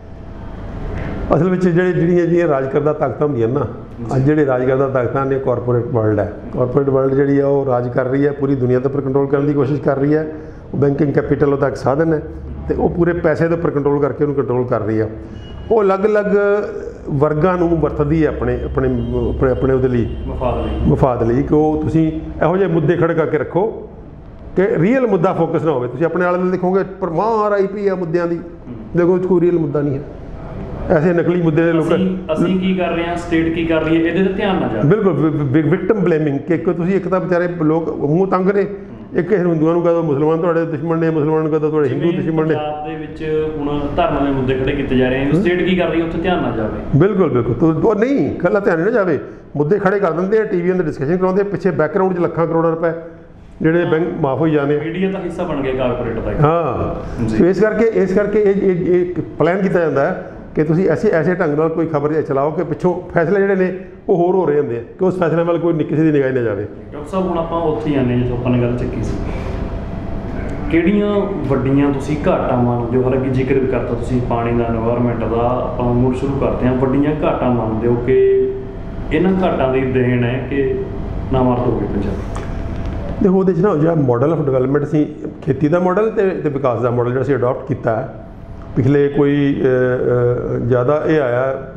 ਅਸਲ ਵਿੱਚ ਜਿਹੜੇ ਜਿਹੜੀਆਂ ਜਿਹੜੀਆਂ ਰਾਜ ਕਰਦਾ ਤਾਕਤਾਂ ਹੁੰਦੀਆਂ ਨਾ, ਅੱਜ ਜਿਹੜੇ ਰਾਜ ਕਰਦਾ ਤਾਕਤਾਂ ਨੇ ਕਾਰਪੋਰੇਟ ਵਰਲਡ ਹੈ। ਕਾਰਪੋਰੇਟ ਵਰਲਡ ਜਿਹੜੀ ਆ ਉਹ ਰਾਜ ਕਰ ਰਹੀ ਹੈ, ਪੂਰੀ ਦੁਨੀਆ ਦੇ ਉੱਪਰ ਕੰਟਰੋਲ ਕਰਨ ਦੀ ਕੋਸ਼ਿਸ਼ ਕਰ ਰਹੀ ਹੈ। ਉਹ ਬੈਂਕਿੰਗ ਕੈਪੀਟਲ ਉਹਦਾ ਇੱਕ ਸਾਧਨ ਹੈ ਅਤੇ ਉਹ ਪੂਰੇ ਪੈਸੇ ਦੇ ਉੱਪਰ ਕੰਟਰੋਲ ਕਰਕੇ ਉਹਨੂੰ ਕੰਟਰੋਲ ਕਰ ਰਹੀ ਆ। ਉਹ ਅਲੱਗ-ਅਲੱਗ ਵਰਗਾਂ ਨੂੰ ਵਰਤਦੀ ਹੈ ਆਪਣੇ ਆਪਣੇ ਆਪਣੇ ਆਪਣੇ ਉਹਦੇ ਲਈ ਮਫਾਦ ਲਈ ਮਫਾਦ ਲਈ ਕਿ ਉਹ ਤੁਸੀਂ ਇਹੋ ਜਿਹੇ ਮੁੱਦੇ ਖੜੇ ਕਰਕੇ ਰੱਖੋ ਕਿ ਰੀਅਲ ਮੁੱਦਾ ਫੋਕਸ ਨਾ ਹੋਵੇ। ਤੁਸੀਂ ਆਪਣੇ ਆਲੇ ਦੁਆਲੇ ਦੇਖੋਗੇ ਪਰਮਾਰ ਆਈ ਪਈ ਆ ਮੁੱਦਿਆਂ ਦੀ, ਦੇਖੋ ਕੋਈ ਰੀਅਲ ਮੁੱਦਾ ਨਹੀਂ ਹੈ। ਐਸੇ ਨਕਲੀ ਮੁੱਦੇ ਦੇ ਲੋਕ ਅਸੀਂ ਕੀ ਕਰ ਰਹੇ ਹਾਂ, ਸਟੇਟ ਕੀ ਕਰ ਰਹੀ ਹੈ, ਇਹਦੇ 'ਤੇ ਧਿਆਨ ਨਾ ਜਾਵੇ। ਬਿਲਕੁਲ ਵਿਕਟਮ ਬਲੇਮਿੰਗ ਕਿ ਤੁਸੀਂ ਇੱਕ ਤਾਂ ਵਿਚਾਰੇ ਲੋਕ ਮੂੰਹ ਤੰਗ ਨੇ, ਇੱਕ ਹਿੰਦੂਆਂ ਨੂੰ ਕਹੋ ਮੁਸਲਮਾਨ ਤੁਹਾਡੇ ਦੁਸ਼ਮਣ ਨੇ, ਮੁਸਲਮਾਨ ਨੂੰ ਕਹੋ ਤੁਹਾਡੇ ਹਿੰਦੂ ਦੁਸ਼ਮਣ ਨੇ। ਪੰਜਾਬ ਦੇ ਵਿੱਚ ਹੁਣ ਧਰਮ ਦੇ ਮੁੱਦੇ ਖੜੇ ਕੀਤੇ ਜਾ ਰਹੇ ਨੇ, ਸਟੇਟ ਕੀ ਕਰ ਰਹੀ ਹੈ ਉੱਥੇ ਧਿਆਨ ਨਾ ਜਾਵੇ। ਬਿਲਕੁਲ ਬਿਲਕੁਲ ਉਹ ਨਹੀਂ ਇਕੱਲਾ ਧਿਆਨ ਨਾ ਜਾਵੇ, ਮੁੱਦੇ ਖੜੇ ਕਰ ਦਿੰਦੇ ਆ, ਟੀਵੀਆਂ 'ਤੇ ਡਿਸਕਸ਼ਨ ਕਰਾਉਂਦੇ, ਪਿੱਛੇ ਬੈਕਗਰਾਊਂਡ 'ਚ ਲੱਖਾਂ ਕਰੋੜਾਂ ਰੁਪਏ ਜਿਹੜੇ ਬੈਂਕ ਮਾਫ ਹੋਈ ਜਾਂਦੇ, ਮੀਡੀਆ ਦਾ ਹਿੱਸਾ ਬਣ ਗਿਆ ਕਾਰਪੋਰੇਟ ਦਾ। ਹਾਂ, ਸੋ ਇਸ ਕਰਕੇ ਇਸ ਕਰਕੇ ਇਹ ਇਹ ਪਲਾਨ ਕੀਤਾ ਜਾਂਦਾ ਹੈ ਕਿ ਤੁਸੀਂ ਐਸੇ ਐਸੇ ਢੰਗ ਨਾਲ ਕੋਈ ਖਬਰ ਚਲਾਓ ਕਿ ਪਿੱਛੋਂ ਫੈਸਲੇ ਜਿਹੜੇ ਨੇ ਉਹ ਹੋਰ ਹੋ ਰਹੇ ਹੁੰਦੇ ਆ, ਕਿ ਉਸ ਫੈਸਲੇ ਵੱਲ ਕੋਈ ਕਿਸੇ ਦੀ ਨਿਗਾਹ ਨਾ ਜਾਵੇ। ਡਾਕਟਰ ਸਾਹਿਬ ਹੁਣ ਆਪਾਂ ਉੱਥੇ ਹੀ ਆਉਂਦੇ ਜਿੱਥੋਂ ਆਪਾਂ ਨੇ ਗੱਲ ਚੱਕੀ ਸੀ, ਕਿਹੜੀਆਂ ਵੱਡੀਆਂ ਤੁਸੀਂ ਘਾਟਾਂ ਮੰਨਦੇ ਹੋ? ਹਾਲਾਂਕਿ ਜ਼ਿਕਰ ਵੀ ਕਰਤਾ ਤੁਸੀਂ ਪਾਣੀ ਦਾ, ਐਨਵਾਇਰਨਮੈਂਟ ਦਾ, ਆਪਾਂ ਮੁੜ ਸ਼ੁਰੂ ਕਰਦੇ ਹਾਂ। ਵੱਡੀਆਂ ਘਾਟਾਂ ਮੰਨਦੇ ਹੋ ਕਿ ਇਹਨਾਂ ਘਾਟਾਂ ਦੀ ਦੇਣ ਹੈ ਕਿ ਨਾ ਮਰਦ ਹੋ ਗਈ ਪੰਜਾਬ? ਦੇਖੋ ਉਹਦੇ 'ਚ ਨਾ ਜਿਹੜਾ ਮਾਡਲ ਆਫ ਡਿਵੈਲਪਮੈਂਟ ਸੀ, ਖੇਤੀ ਦਾ ਮਾਡਲ ਅਤੇ ਵਿਕਾਸ ਦਾ ਮਾਡਲ ਜਿਹੜਾ ਅਸੀਂ ਅਡੋਪਟ ਕੀਤਾ ਹੈ ਪਿਛਲੇ ਕੋਈ ਜ਼ਿਆਦਾ ਇਹ ਆਇਆ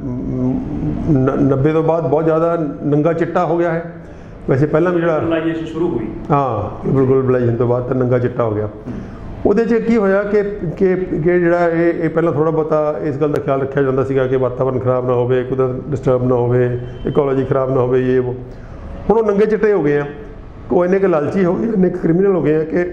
ਨੱਬੇ ਤੋਂ ਬਾਅਦ ਬਹੁਤ ਜ਼ਿਆਦਾ ਨੰਗਾ ਚਿੱਟਾ ਹੋ ਗਿਆ ਹੈ। ਵੈਸੇ ਪਹਿਲਾਂ ਵੀ ਜਿਹੜਾ ਗਲੋਬਲਾਈਜੇਸ਼ਨ ਸ਼ੁਰੂ ਹੋਈ, ਹਾਂ ਗਲੋਬਲਾਈਜੇਸ਼ਨ ਤੋਂ ਬਾਅਦ ਤਾਂ ਨੰਗਾ ਚਿੱਟਾ ਹੋ ਗਿਆ। ਉਹਦੇ 'ਚ ਕੀ ਹੋਇਆ ਕਿ ਕਿ ਜਿਹੜਾ ਇਹ ਇਹ ਪਹਿਲਾਂ ਥੋੜ੍ਹਾ ਬਹੁਤਾ ਇਸ ਗੱਲ ਦਾ ਖਿਆਲ ਰੱਖਿਆ ਜਾਂਦਾ ਸੀਗਾ ਕਿ ਵਾਤਾਵਰਨ ਖਰਾਬ ਨਾ ਹੋਵੇ, ਕੁਦਰਤ ਡਿਸਟਰਬ ਨਾ ਹੋਵੇ, ਇਕੋਲੋਜੀ ਖਰਾਬ ਨਾ ਹੋਵੇ, ਇਹ ਉਹ। ਹੁਣ ਉਹ ਨੰਗੇ ਚਿੱਟੇ ਹੋ ਗਏ ਆ, ਉਹ ਇੰਨੇ ਕੁ ਲਾਲਚੀ ਹੋ ਗਏ, ਇੰਨੇ ਕੁ ਕ੍ਰਿਮੀਨਲ ਹੋ ਗਏ ਆ ਕਿ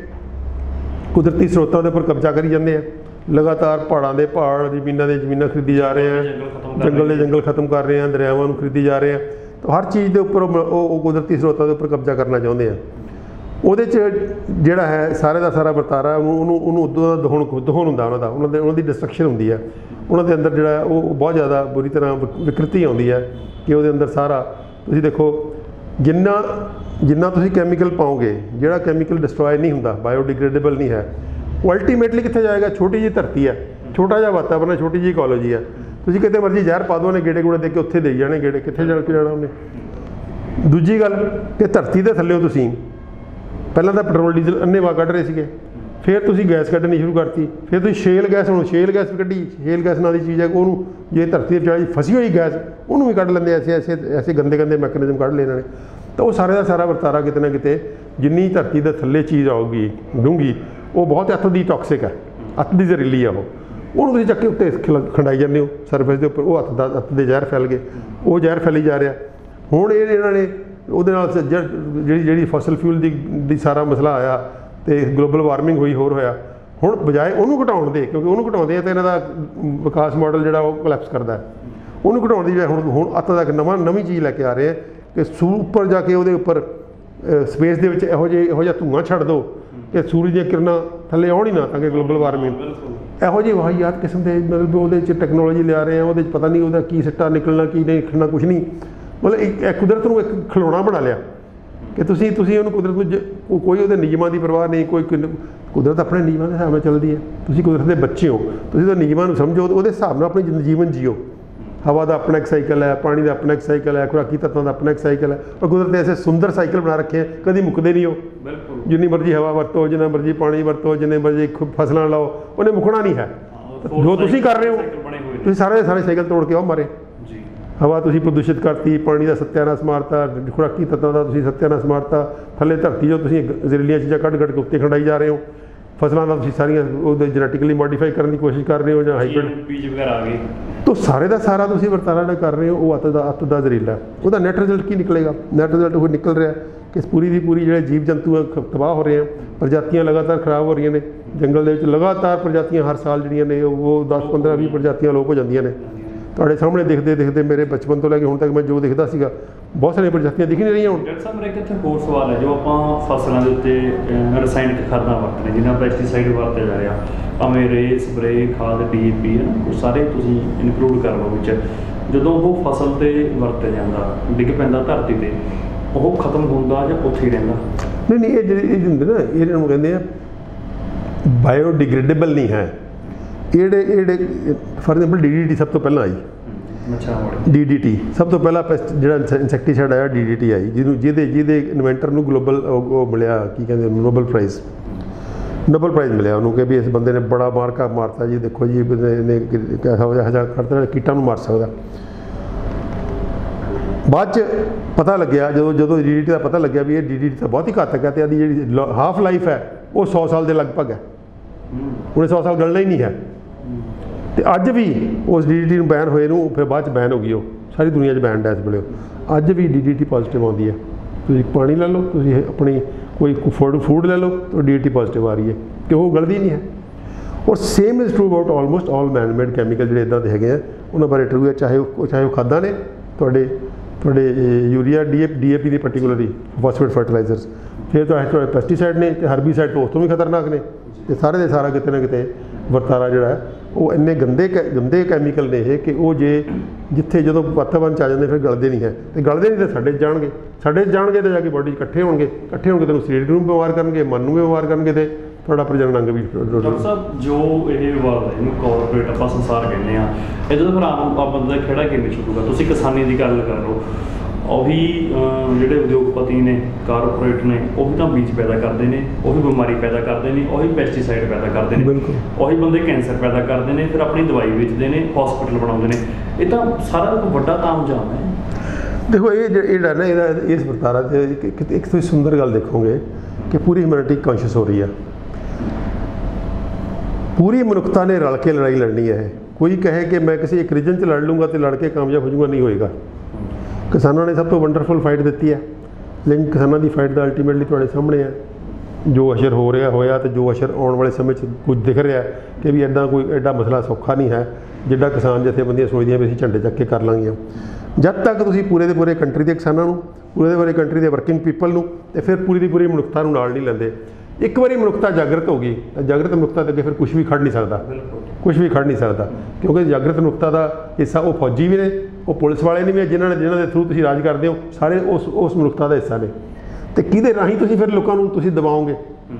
ਕੁਦਰਤੀ ਸਰੋਤਾਂ ਦੇ ਉੱਪਰ ਕਬਜ਼ਾ ਕਰੀ ਜਾਂਦੇ ਆ। ਲਗਾਤਾਰ ਪਹਾੜਾਂ ਦੇ ਪਹਾੜ, ਜ਼ਮੀਨਾਂ ਦੇ ਜ਼ਮੀਨਾਂ ਖਰੀਦੀ ਜਾ ਰਹੇ ਆ, ਜੰਗਲ ਦੇ ਜੰਗਲ ਖਤਮ ਕਰ ਰਹੇ ਆ, ਦਰਿਆਵਾਂ ਨੂੰ ਖਰੀਦੀ ਜਾ ਰਹੇ ਆ। ਤਾਂ ਹਰ ਚੀਜ਼ ਦੇ ਉੱਪਰ ਉਹ ਕੁਦਰਤੀ ਸਰੋਤਾਂ ਦੇ ਉੱਪਰ ਕਬਜ਼ਾ ਕਰਨਾ ਚਾਹੁੰਦੇ ਆ। ਉਹਦੇ 'ਚ ਜਿਹੜਾ ਹੈ ਸਾਰੇ ਦਾ ਸਾਰਾ ਵਰਤਾਰਾ ਉਹਨੂੰ ਉਹਨੂੰ ਉਹਨੂੰ ਉੱਦੋਂ ਦਾ ਦਹਣ ਦਹਣ ਹੁੰਦਾ, ਉਹਨਾਂ ਦਾ ਉਹਨਾਂ ਦੇ ਉਹਨਾਂ ਦੀ ਡਿਸਟਰਕਸ਼ਨ ਹੁੰਦੀ ਹੈ। ਉਹਨਾਂ ਦੇ ਅੰਦਰ ਜਿਹੜਾ ਉਹ ਬਹੁਤ ਜ਼ਿਆਦਾ ਬੁਰੀ ਤਰ੍ਹਾਂ ਵਿਕਰਤੀ ਆਉਂਦੀ ਹੈ ਕਿ ਉਹਦੇ ਅੰਦਰ ਸਾਰਾ ਤੁਸੀਂ ਦੇਖੋ ਜਿੰਨਾ ਜਿੰਨਾ ਤੁਸੀਂ ਕੈਮੀਕਲ ਪਾਓਗੇ, ਜਿਹੜਾ ਕੈਮੀਕਲ ਡਿਸਟਰੋਏ ਨਹੀਂ ਹੁੰਦਾ, ਬਾਇਓਡਿਗ੍ਰੇਡੇਬਲ ਨਹੀਂ ਹੈ, ਉਹ ਅਲਟੀਮੇਟਲੀ ਕਿੱਥੇ ਜਾਏਗਾ? ਛੋਟੀ ਜਿਹੀ ਧਰਤੀ ਹੈ, ਛੋਟਾ ਜਿਹਾ ਵਾਤਾਵਰਨ ਹੈ, ਛੋਟੀ ਜਿਹੀ ਇਕੋਲੋਜੀ ਹੈ। ਤੁਸੀਂ ਕਿਤੇ ਮਰਜ਼ੀ ਜ਼ਹਿਰ ਪਾ ਦਿਓ, ਉਹਨੇ ਗੇੜੇ ਗੂੜੇ ਦੇ ਕੇ ਉੱਥੇ ਦੇਈ ਜਾਣੇ ਗੇੜੇ, ਕਿੱਥੇ ਜਾ ਕੇ ਜਾਣਾ ਉਹਨੇ। ਦੂਜੀ ਗੱਲ ਕਿ ਧਰਤੀ ਦੇ ਥੱਲੇ ਤੁਸੀਂ ਪਹਿਲਾਂ ਤਾਂ ਪੈਟਰੋਲ ਡੀਜ਼ਲ ਅੰਨ੍ਹੇਵਾਹ ਕੱਢ ਰਹੇ ਸੀਗੇ, ਫਿਰ ਤੁਸੀਂ ਗੈਸ ਕੱਢਣੀ ਸ਼ੁਰੂ ਕਰਤੀ, ਫਿਰ ਤੁਸੀਂ ਸ਼ੇਲ ਗੈਸ, ਹੁਣ ਸ਼ੇਲ ਗੈਸ ਵੀ ਕੱਢੀ। ਸ਼ੇਲ ਗੈਸ ਨਾਂ ਦੀ ਚੀਜ਼ ਹੈ, ਉਹਨੂੰ ਜੇ ਧਰਤੀ 'ਤੇ ਜਿਹੜੀ ਫਸੀ ਹੋਈ ਗੈਸ ਉਹਨੂੰ ਵੀ ਕੱਢ ਲੈਂਦੇ, ਐਸੇ ਐਸੇ ਐਸੇ ਗੰਦੇ ਗੰਦੇ ਮੈਕੈਨਿਜ਼ਮ ਕੱਢ ਲਏ ਇਹਨਾਂ ਨੇ। ਤਾਂ ਉਹ ਸਾਰੇ ਦਾ ਸਾਰਾ ਵਰਤਾਰਾ ਕਿਤੇ ਨਾ ਕਿਤੇ ਜਿੰਨੀ ਧਰਤੀ ਦੇ ਥੱਲੇ ਚੀਜ਼ ਆਊਗੀ ਡੂੰਘੀ, ਉਹ ਬਹੁਤ ਅੱਤ ਦੀ ਟੌਕਸਿਕ ਹੈ, ਅੱਤ ਦੀ ਜ਼ਹਿਰੀਲੀ ਆ। ਉਹ ਉਹਨੂੰ ਤੁਸੀਂ ਚੱਕ ਕੇ ਉੱਤੇ ਖੰਡਾਈ ਜਾਂਦੇ ਹੋ ਸਰਫੇਸ ਦੇ ਉੱਪਰ, ਉਹ ਅੱਤ ਦਾ ਅੱਤ ਦੇ ਜ਼ਹਿਰ ਫੈਲ ਗਏ, ਉਹ ਜ਼ਹਿਰ ਫੈਲੀ ਜਾ ਰਿਹਾ। ਹੁਣ ਇਹ ਇਹਨਾਂ ਨੇ ਉਹਦੇ ਨਾਲ ਜਿਹੜੀ ਜਿਹੜੀ ਫਸਲ ਫਿਊਲ ਦੀ ਦੀ ਸਾਰਾ ਮਸਲਾ ਆਇਆ ਅਤੇ ਗਲੋਬਲ ਵਾਰਮਿੰਗ ਹੋਈ, ਹੋਰ ਹੋਇਆ। ਹੁਣ ਬਜਾਏ ਉਹਨੂੰ ਘਟਾਉਣ ਦੇ, ਕਿਉਂਕਿ ਉਹਨੂੰ ਘਟਾਉਂਦੇ ਆ ਤਾਂ ਇਹਨਾਂ ਦਾ ਵਿਕਾਸ ਮਾਡਲ ਜਿਹੜਾ ਉਹ ਕੋਲੈਪਸ ਕਰਦਾ, ਉਹਨੂੰ ਘਟਾਉਣ ਦੀ ਬਜਾਏ ਹੁਣ ਹੁਣ ਅੱਤ ਦਾ ਇੱਕ ਨਵਾਂ ਨਵੀਂ ਚੀਜ਼ ਲੈ ਕੇ ਆ ਰਹੇ ਆ ਕਿ ਸੂ ਉੱਪਰ ਜਾ ਕੇ ਉਹਦੇ ਉੱਪਰ ਸਪੇਸ ਦੇ ਵਿੱਚ ਇਹੋ ਜਿਹੇ ਇਹੋ ਜਿਹਾ ਧੂੰਆਂ ਛੱਡ ਦਿਓ ਕਿ ਸੂਰਜ ਦੀਆਂ ਕਿਰਨਾਂ ਥੱਲੇ ਆਉਣ ਹੀ ਨਾ, ਤਾਂ ਕਿ ਗਲੋਬਲ ਵਾਰਮਿੰਗ ਇਹੋ ਜਿਹੀ ਵਾਹੀਆਤ ਕਿਸਮ ਦੇ ਮਤਲਬ ਉਹਦੇ 'ਚ ਟੈਕਨੋਲੋਜੀ ਲਿਆ ਰਹੇ ਆ, ਉਹਦੇ 'ਚ ਪਤਾ ਨਹੀਂ ਉਹਦਾ ਕੀ ਸਿੱਟਾ ਨਿਕਲਣਾ, ਕੀ ਨਹੀਂ ਨਿਕਲਣਾ, ਕੁਛ ਨਹੀਂ। ਮਤਲਬ ਇੱਕ ਕੁਦਰਤ ਨੂੰ ਇੱਕ ਖਿਡੌਣਾ ਬਣਾ ਲਿਆ ਕਿ ਤੁਸੀਂ ਤੁਸੀਂ ਉਹਨੂੰ ਕੁਦਰਤ ਨੂੰ ਕੋਈ ਉਹਦੇ ਨਿਯਮਾਂ ਦੀ ਪਰਵਾਹ ਨਹੀਂ, ਕੋਈ ਕੁਦਰਤ ਆਪਣੇ ਨਿਯਮਾਂ ਦੇ ਹਿਸਾਬ ਨਾਲ ਚੱਲਦੀ ਹੈ। ਤੁਸੀਂ ਕੁਦਰਤ ਦੇ ਬੱਚੇ ਹੋ, ਤੁਸੀਂ ਉਹਦੇ ਨਿਯਮਾਂ ਨੂੰ ਸਮਝੋ, ਉਹਦੇ ਹਿਸਾਬ ਨਾਲ ਆਪਣੀ ਜੀਵਨ ਜੀਓ। हवा का अपना एक साइकिल है, पानी का अपना एक साइकिल है, खुराकी तत्वों का अपना एक साइकिल है। और कुदरत ने ऐसे सुंदर साइकिल बना रखे हैं, कभी मुकते नहीं हो। जिन्नी मर्जी हवा वरतो, जिन्ना मर्जी पानी वरतो, जिन्ने मर्जी फसलां लाओ, उन्हें मुकना नहीं है। जो तुसीं कर रहे हो तुसीं सारे सारे साइकिल तोड़ के आओ मारे। हवा तुसीं प्रदूषित करती, पानी का सत्यानाश मारता, खुराकी तत्वों का तुसीं सत्यानाश मारता, थले धरती जो तुसीं ਜ਼ਹਿਰੀਲੀਆਂ चीज़ां कढ़ कढ़ के उत्ते खंडाई जा रहे हो। फसलों का तुसीं सारियां ਉਹਦੇ ਜੈਨੇਟਿਕਲੀ ਮੋਡੀਫਾਈ ਕਰਨ ਦੀ ਕੋਸ਼ਿਸ਼ ਕਰ ਰਹੇ ਹੋ ਜਾਂ ਹਾਈਬ੍ਰਿਡ ਬੀਜ ਵਗੈਰਾ ਆ ਗਏ। तो सारे का सारा तुसीं ਵਰਤਾਰਾ ਜਿਹੜਾ ਕਰ ਰਹੇ ਹੋ ਉਹ ਅੱਤ ਦਾ ਅੱਤ ਦਾ ਜ਼ਹਿਰੀਲਾ। ਉਹਦਾ ਨੈਟ ਰਿਜ਼ਲਟ ਕੀ ਨਿਕਲੇਗਾ? ਨੈਟ ਰਿਜ਼ਲਟ ਉਹ ਨਿਕਲ ਰਿਹਾ ਕਿ पूरी ਦੀ पूरी ਜਿਹੜੇ ਜੀਵ ਜੰਤੂ ਤਬਾਹ ਹੋ ਰਹੇ ਆ, ਪ੍ਰਜਾਤੀਆਂ ਲਗਾਤਾਰ ਖਰਾਬ ਹੋ ਰਹੀਆਂ ਨੇ। ਜੰਗਲ ਦੇ ਵਿੱਚ ਲਗਾਤਾਰ ਪ੍ਰਜਾਤੀਆਂ ਹਰ ਸਾਲ ਜਿਹੜੀਆਂ ਨੇ ਉਹ ਦਸ ਪੰਦਰਾਂ ਵੀਹ ਪ੍ਰਜਾਤੀਆਂ ਲੋਪ ਹੋ ਜਾਂਦੀਆਂ ਨੇ। ਤੁਹਾਡੇ ਸਾਹਮਣੇ ਦਿਖਦੇ ਦਿਖਦੇ ਮੇਰੇ ਬਚਪਨ ਤੋਂ ਲੈ ਕੇ ਹੁਣ ਤੱਕ ਮੈਂ ਜੋ ਦਿਖਦਾ ਸੀਗਾ, ਬਹੁਤ ਸਾਰੀਆਂ ਪ੍ਰਜਾਤੀਆਂ ਦਿਖ ਨਹੀਂ ਰਹੀਆਂ ਹੁਣ। ਡਾਕਟਰ ਸਾਹਿਬ, ਮੇਰੇ ਇੱਕ ਇੱਥੇ ਹੋਰ ਸਵਾਲ ਹੈ। ਜੋ ਆਪਾਂ ਫਸਲਾਂ ਦੇ ਉੱਤੇ ਅਹ, ਰਸਾਇਣਿਕ ਖਾਦਾਂ ਵਰਤਦੇ ਜਿਨ੍ਹਾਂ ਪੈਸਟੀਸਾਈਡ ਵਰਤੇ ਜਾ ਰਿਹਾ, ਭਾਵੇਂ ਰੇ ਸਪਰੇ ਖਾਦ ਡੀ ਏ ਪੀ ਹੈ ਨਾ, ਉਹ ਸਾਰੇ ਤੁਸੀਂ ਇਨਕਲੂਡ ਕਰ ਲਓ ਵਿੱਚ। ਜਦੋਂ ਉਹ ਫਸਲ 'ਤੇ ਵਰਤਿਆ ਜਾਂਦਾ, ਡਿੱਗ ਪੈਂਦਾ ਧਰਤੀ 'ਤੇ, ਉਹ ਖਤਮ ਹੁੰਦਾ ਜਾਂ ਉੱਥੇ ਹੀ ਰਹਿੰਦਾ? ਨਹੀਂ ਨਹੀਂ, ਇਹ ਜਿਹੜੇ ਇਹ ਹੁੰਦੇ ਨਾ, ਇਹਨਾਂ ਨੂੰ ਕਹਿੰਦੇ ਆ ਬਾਇਓਡਿਗ੍ਰੇਡੇਬਲ ਨਹੀਂ ਹੈ। ਇਹੜੇ ਇਹੜੇ for example D D T ਸਭ ਤੋਂ ਪਹਿਲਾਂ ਆਈ। ਡੀ ਡੀ ਟੀ ਸਭ ਤੋਂ ਪਹਿਲਾ ਪੈਸਟ ਜਿਹੜਾ ਇਨਸੈਕਟੀਸਾਈਡ ਆਇਆ, ਡੀ ਡੀ ਟੀ ਆਈ, ਜਿਹਨੂੰ ਜਿਹਦੇ ਜਿਹਦੇ ਇਨਵੈਂਟਰ ਨੂੰ ਗਲੋਬਲ ਉਹ ਮਿਲਿਆ, ਕੀ ਕਹਿੰਦੇ ਨੋਬਲ ਪ੍ਰਾਈਜ਼ ਨੋਬਲ ਪ੍ਰਾਈਜ਼ ਮਿਲਿਆ ਉਹਨੂੰ, ਕਿ ਵੀ ਇਸ ਬੰਦੇ ਨੇ ਬੜਾ ਮਾਰਕਾ ਮਾਰਤਾ ਜੀ। ਦੇਖੋ ਜੀ ਇਹਨੇ ਕਿਹੋ ਜਿਹਾ ਹਜਾ ਕਰਤਾ ਕੀਟਾਂ ਨੂੰ ਮਾਰ ਸਕਦਾ। ਬਾਅਦ 'ਚ ਪਤਾ ਲੱਗਿਆ, ਜਦੋਂ ਜਦੋਂ ਡੀ ਡੀ ਟੀ ਦਾ ਪਤਾ ਲੱਗਿਆ ਵੀ ਇਹ ਡੀ ਡੀ ਟੀ ਤਾਂ ਬਹੁਤ ਹੀ ਘਾਤਕ ਹੈ ਅਤੇ ਇਹਦੀ ਜਿਹੜੀ ਹਾਫ ਲਾਈਫ ਹੈ ਉਹ ਸੌ ਸਾਲ ਦੇ ਲਗਭਗ ਹੈ। ਉਹਨੇ ਸੌ ਸਾਲ ਗਲਣਾ ਹੀ ਨਹੀਂ ਹੈ। ਅਤੇ ਅੱਜ ਵੀ ਉਸ ਡੀ ਡੀ ਟੀ ਨੂੰ ਬੈਨ ਹੋਏ ਨੂੰ ਫਿਰ ਬਾਅਦ 'ਚ ਬੈਨ ਹੋ ਗਈ, ਉਹ ਸਾਰੀ ਦੁਨੀਆ 'ਚ ਬੈਨਡ ਹੈ ਇਸ ਵੇਲੇ। ਅੱਜ ਵੀ ਡੀ ਡੀ ਟੀ ਪੋਜ਼ੀਟਿਵ ਆਉਂਦੀ ਹੈ। ਤੁਸੀਂ ਪਾਣੀ ਲੈ ਲਓ, ਤੁਸੀਂ ਆਪਣੀ ਕੋਈ ਫੂਡ ਫੂਡ ਲੈ ਲਓ ਤਾਂ ਡੀ ਡੀ ਟੀ ਪੋਜ਼ੀਟਿਵ ਆ ਰਹੀ ਹੈ, ਕਿ ਉਹ ਗਲਦੀ ਨਹੀਂ ਹੈ। ਔਰ same is true about almost all man made chemical ਜਿਹੜੇ ਇੱਦਾਂ ਦੇ ਹੈਗੇ ਆ, ਉਹਨਾਂ ਬਾਰੇ ਟਰੂ ਹੈ। ਚਾਹੇ ਉਹ ਚਾਹੇ ਉਹ ਖਾਦਾਂ ਨੇ, ਤੁਹਾਡੇ ਤੁਹਾਡੇ urea D A D A P ਦੀ ਪਰਟੀਕੂਲਰਲੀ ਫਾਸਫੇਟ ਫਰਟੀਲਾਈਜ਼ਰਸ, ਫਿਰ ਤੁਹਾਡੇ ਤੁਹਾਡੇ ਪੈਸਟੀਸਾਈਡ ਨੇ ਅਤੇ ਹਰਬੀਸਾਈਡ ਤੋਂ ਉਸ ਤੋਂ ਵੀ ਖਤਰਨਾਕ ਨੇ। ਅਤੇ ਸਾਰੇ ਦੇ ਸਾਰਾ ਕਿਤੇ ਨਾ ਕਿਤੇ ਵਰਤਾਰਾ ਜਿਹੜਾ ਹੈ ਉਹ ਇੰਨੇ ਗੰਦੇ ਕੈ ਗੰਦੇ ਕੈਮੀਕਲ ਨੇ ਇਹ, ਕਿ ਉਹ ਜੇ ਜਿੱਥੇ ਜਦੋਂ ਵਾਤਾਵਰਨ 'ਚ ਆ ਜਾਂਦੇ ਫਿਰ ਗਲਦੇ ਨਹੀਂ ਹੈ। ਅਤੇ ਗਲਦੇ ਨਹੀਂ ਤਾਂ ਸਾਡੇ 'ਚ ਜਾਣਗੇ, ਸਾਡੇ 'ਚ ਜਾਣਗੇ ਤਾਂ ਜਾ ਕੇ ਬੋਡੀ 'ਚ ਇਕੱਠੇ ਹੋਣਗੇ, ਇਕੱਠੇ ਹੋਣਗੇ ਤੈਨੂੰ ਸਰੀਰ ਨੂੰ ਬਿਮਾਰ ਕਰਨਗੇ, ਮਨ ਨੂੰ ਵੀ ਬਿਮਾਰ ਕਰਨਗੇ, ਅਤੇ ਤੁਹਾਡਾ ਪ੍ਰਜਨਨ ਅੰਗ ਵੀ। ਡਾਕਟਰ ਸਾਹਿਬ, ਜੋ ਇਹ ਵਿਵਾਦ ਹੈ ਇਹਨੂੰ ਕਾਰਪੋਰੇਟ ਆਪਾਂ ਸੰਸਾਰ ਕਹਿੰਦੇ ਹਾਂ, ਇਹਦਾ ਫਿਰ ਆਮ ਆ ਬੰਦਾ ਖੇੜਾ ਕਿਵੇਂ ਛੁੱਟੂਗਾ? ਤੁਸੀਂ ਕਿਸਾਨੀ ਦੀ ਗੱਲ ਕਰ ਲਓ, ਉਹੀ ਜਿਹੜੇ ਉਦਯੋਗਪਤੀ ਨੇ, ਕਾਰਪੋਰੇਟ ਨੇ, ਉਹੀ ਤਾਂ ਬੀਜ ਪੈਦਾ ਕਰਦੇ ਨੇ, ਉਹੀ ਬਿਮਾਰੀ ਪੈਦਾ ਕਰਦੇ ਨੇ, ਉਹੀ ਪੈਸਟੀਸਾਈਡ ਪੈਦਾ ਕਰਦੇ ਨੇ, ਉਹੀ ਬੰਦੇ ਕੈਂਸਰ ਪੈਦਾ ਕਰਦੇ ਨੇ, ਫਿਰ ਆਪਣੀ ਦਵਾਈ ਵੇਚਦੇ ਨੇ, ਹਸਪੀਟਲ ਬਣਾਉਂਦੇ ਨੇ। ਇਹ ਤਾਂ ਸਾਰਾ ਇੱਕ ਵੱਡਾ ਤਾਮਝਾਮ ਹੈ। ਦੇਖੋ ਇਹ ਜਿਹੜਾ ਨਾ ਇਹਦਾ ਇਸ ਵਰਤਾਰਾ 'ਤੇ ਇੱਕ ਇੱਕ ਤੁਸੀਂ ਸੁੰਦਰ ਗੱਲ ਦੇਖੋਗੇ ਕਿ ਪੂਰੀ ਹਿਊਮੈਨਿਟੀ ਕੌਨਸ਼ੀਅਸ ਹੋ ਰਹੀ ਹੈ। ਪੂਰੀ ਮਨੁੱਖਤਾ ਨੇ ਰਲ ਕੇ ਲੜਾਈ ਲੜਨੀ ਹੈ। ਕੋਈ ਕਹੇ ਕਿ ਮੈਂ ਕਿਸੇ ਇੱਕ ਰੀਜਨ 'ਚ ਲੜ ਲੂੰਗਾ ਅਤੇ ਲੜ ਕੇ ਕਾਮਯਾਬ ਹੋ ਜਾਊਗਾ, ਨਹੀਂ ਹੋਏਗਾ। ਕਿਸਾਨਾਂ ਨੇ ਸਭ ਤੋਂ ਵੰਡਰਫੁਲ ਫਾਈਟ ਦਿੱਤੀ ਹੈ, ਲੇਕਿਨ ਕਿਸਾਨਾਂ ਦੀ ਫਾਈਟ ਦਾ ਅਲਟੀਮੇਟਲੀ ਤੁਹਾਡੇ ਸਾਹਮਣੇ ਹੈ। ਜੋ ਅਸਰ ਹੋ ਰਿਹਾ ਹੋਇਆ ਅਤੇ ਜੋ ਅਸਰ ਆਉਣ ਵਾਲੇ ਸਮੇਂ 'ਚ ਕੁਝ ਦਿਖ ਰਿਹਾ ਕਿ ਵੀ ਇੱਦਾਂ ਕੋਈ ਐਡਾ ਮਸਲਾ ਸੌਖਾ ਨਹੀਂ ਹੈ ਜਿੱਦਾਂ ਕਿਸਾਨ ਜਥੇਬੰਦੀਆਂ ਸੋਚਦੀਆਂ ਵੀ ਅਸੀਂ ਝੰਡੇ ਚੱਕ ਕੇ ਕਰ ਲਾਂਗੀਆਂ। ਜਦ ਤੱਕ ਤੁਸੀਂ ਪੂਰੇ ਦੇ ਪੂਰੇ ਕੰਟਰੀ ਦੇ ਕਿਸਾਨਾਂ ਨੂੰ, ਪੂਰੇ ਦੇ ਪੂਰੇ ਕੰਟਰੀ ਦੇ ਵਰਕਿੰਗ ਪੀਪਲ ਨੂੰ ਅਤੇ ਫਿਰ ਪੂਰੀ ਦੀ ਪੂਰੀ ਮਨੁੱਖਤਾ ਨੂੰ ਨਾਲ ਨਹੀਂ ਲੈਂਦੇ। ਇੱਕ ਵਾਰੀ ਮਨੁੱਖਤਾ ਜਾਗਰਤ ਹੋ ਗਈ ਤਾਂ ਜਾਗਰਤ ਮਨੁੱਖਤਾ ਦੇ ਅੱਗੇ ਫਿਰ ਕੁਛ ਵੀ ਖੜ ਨਹੀਂ ਸਕਦਾ, ਕੁਛ ਵੀ ਖੜ ਨਹੀਂ ਸਕਦਾ। ਕਿਉਂਕਿ ਜਾਗਰਤ ਮਨੁੱਖਤਾ ਦਾ ਹਿੱਸਾ ਉਹ ਫੌਜੀ ਵੀ ਨੇ, ਉਹ ਪੁਲਿਸ ਵਾਲੇ ਨੇ ਵੀ, ਜਿਨ੍ਹਾਂ ਨੇ ਜਿਨ੍ਹਾਂ ਦੇ ਥਰੂ ਤੁਸੀਂ ਰਾਜ ਕਰਦੇ ਹੋ, ਸਾਰੇ ਉਸ ਉਸ ਮਨੁੱਖਤਾ ਦਾ ਹਿੱਸਾ ਨੇ। ਅਤੇ ਕਿਹਦੇ ਰਾਹੀਂ ਤੁਸੀਂ ਫਿਰ ਲੋਕਾਂ ਨੂੰ ਤੁਸੀਂ ਦਬਾਓਗੇ?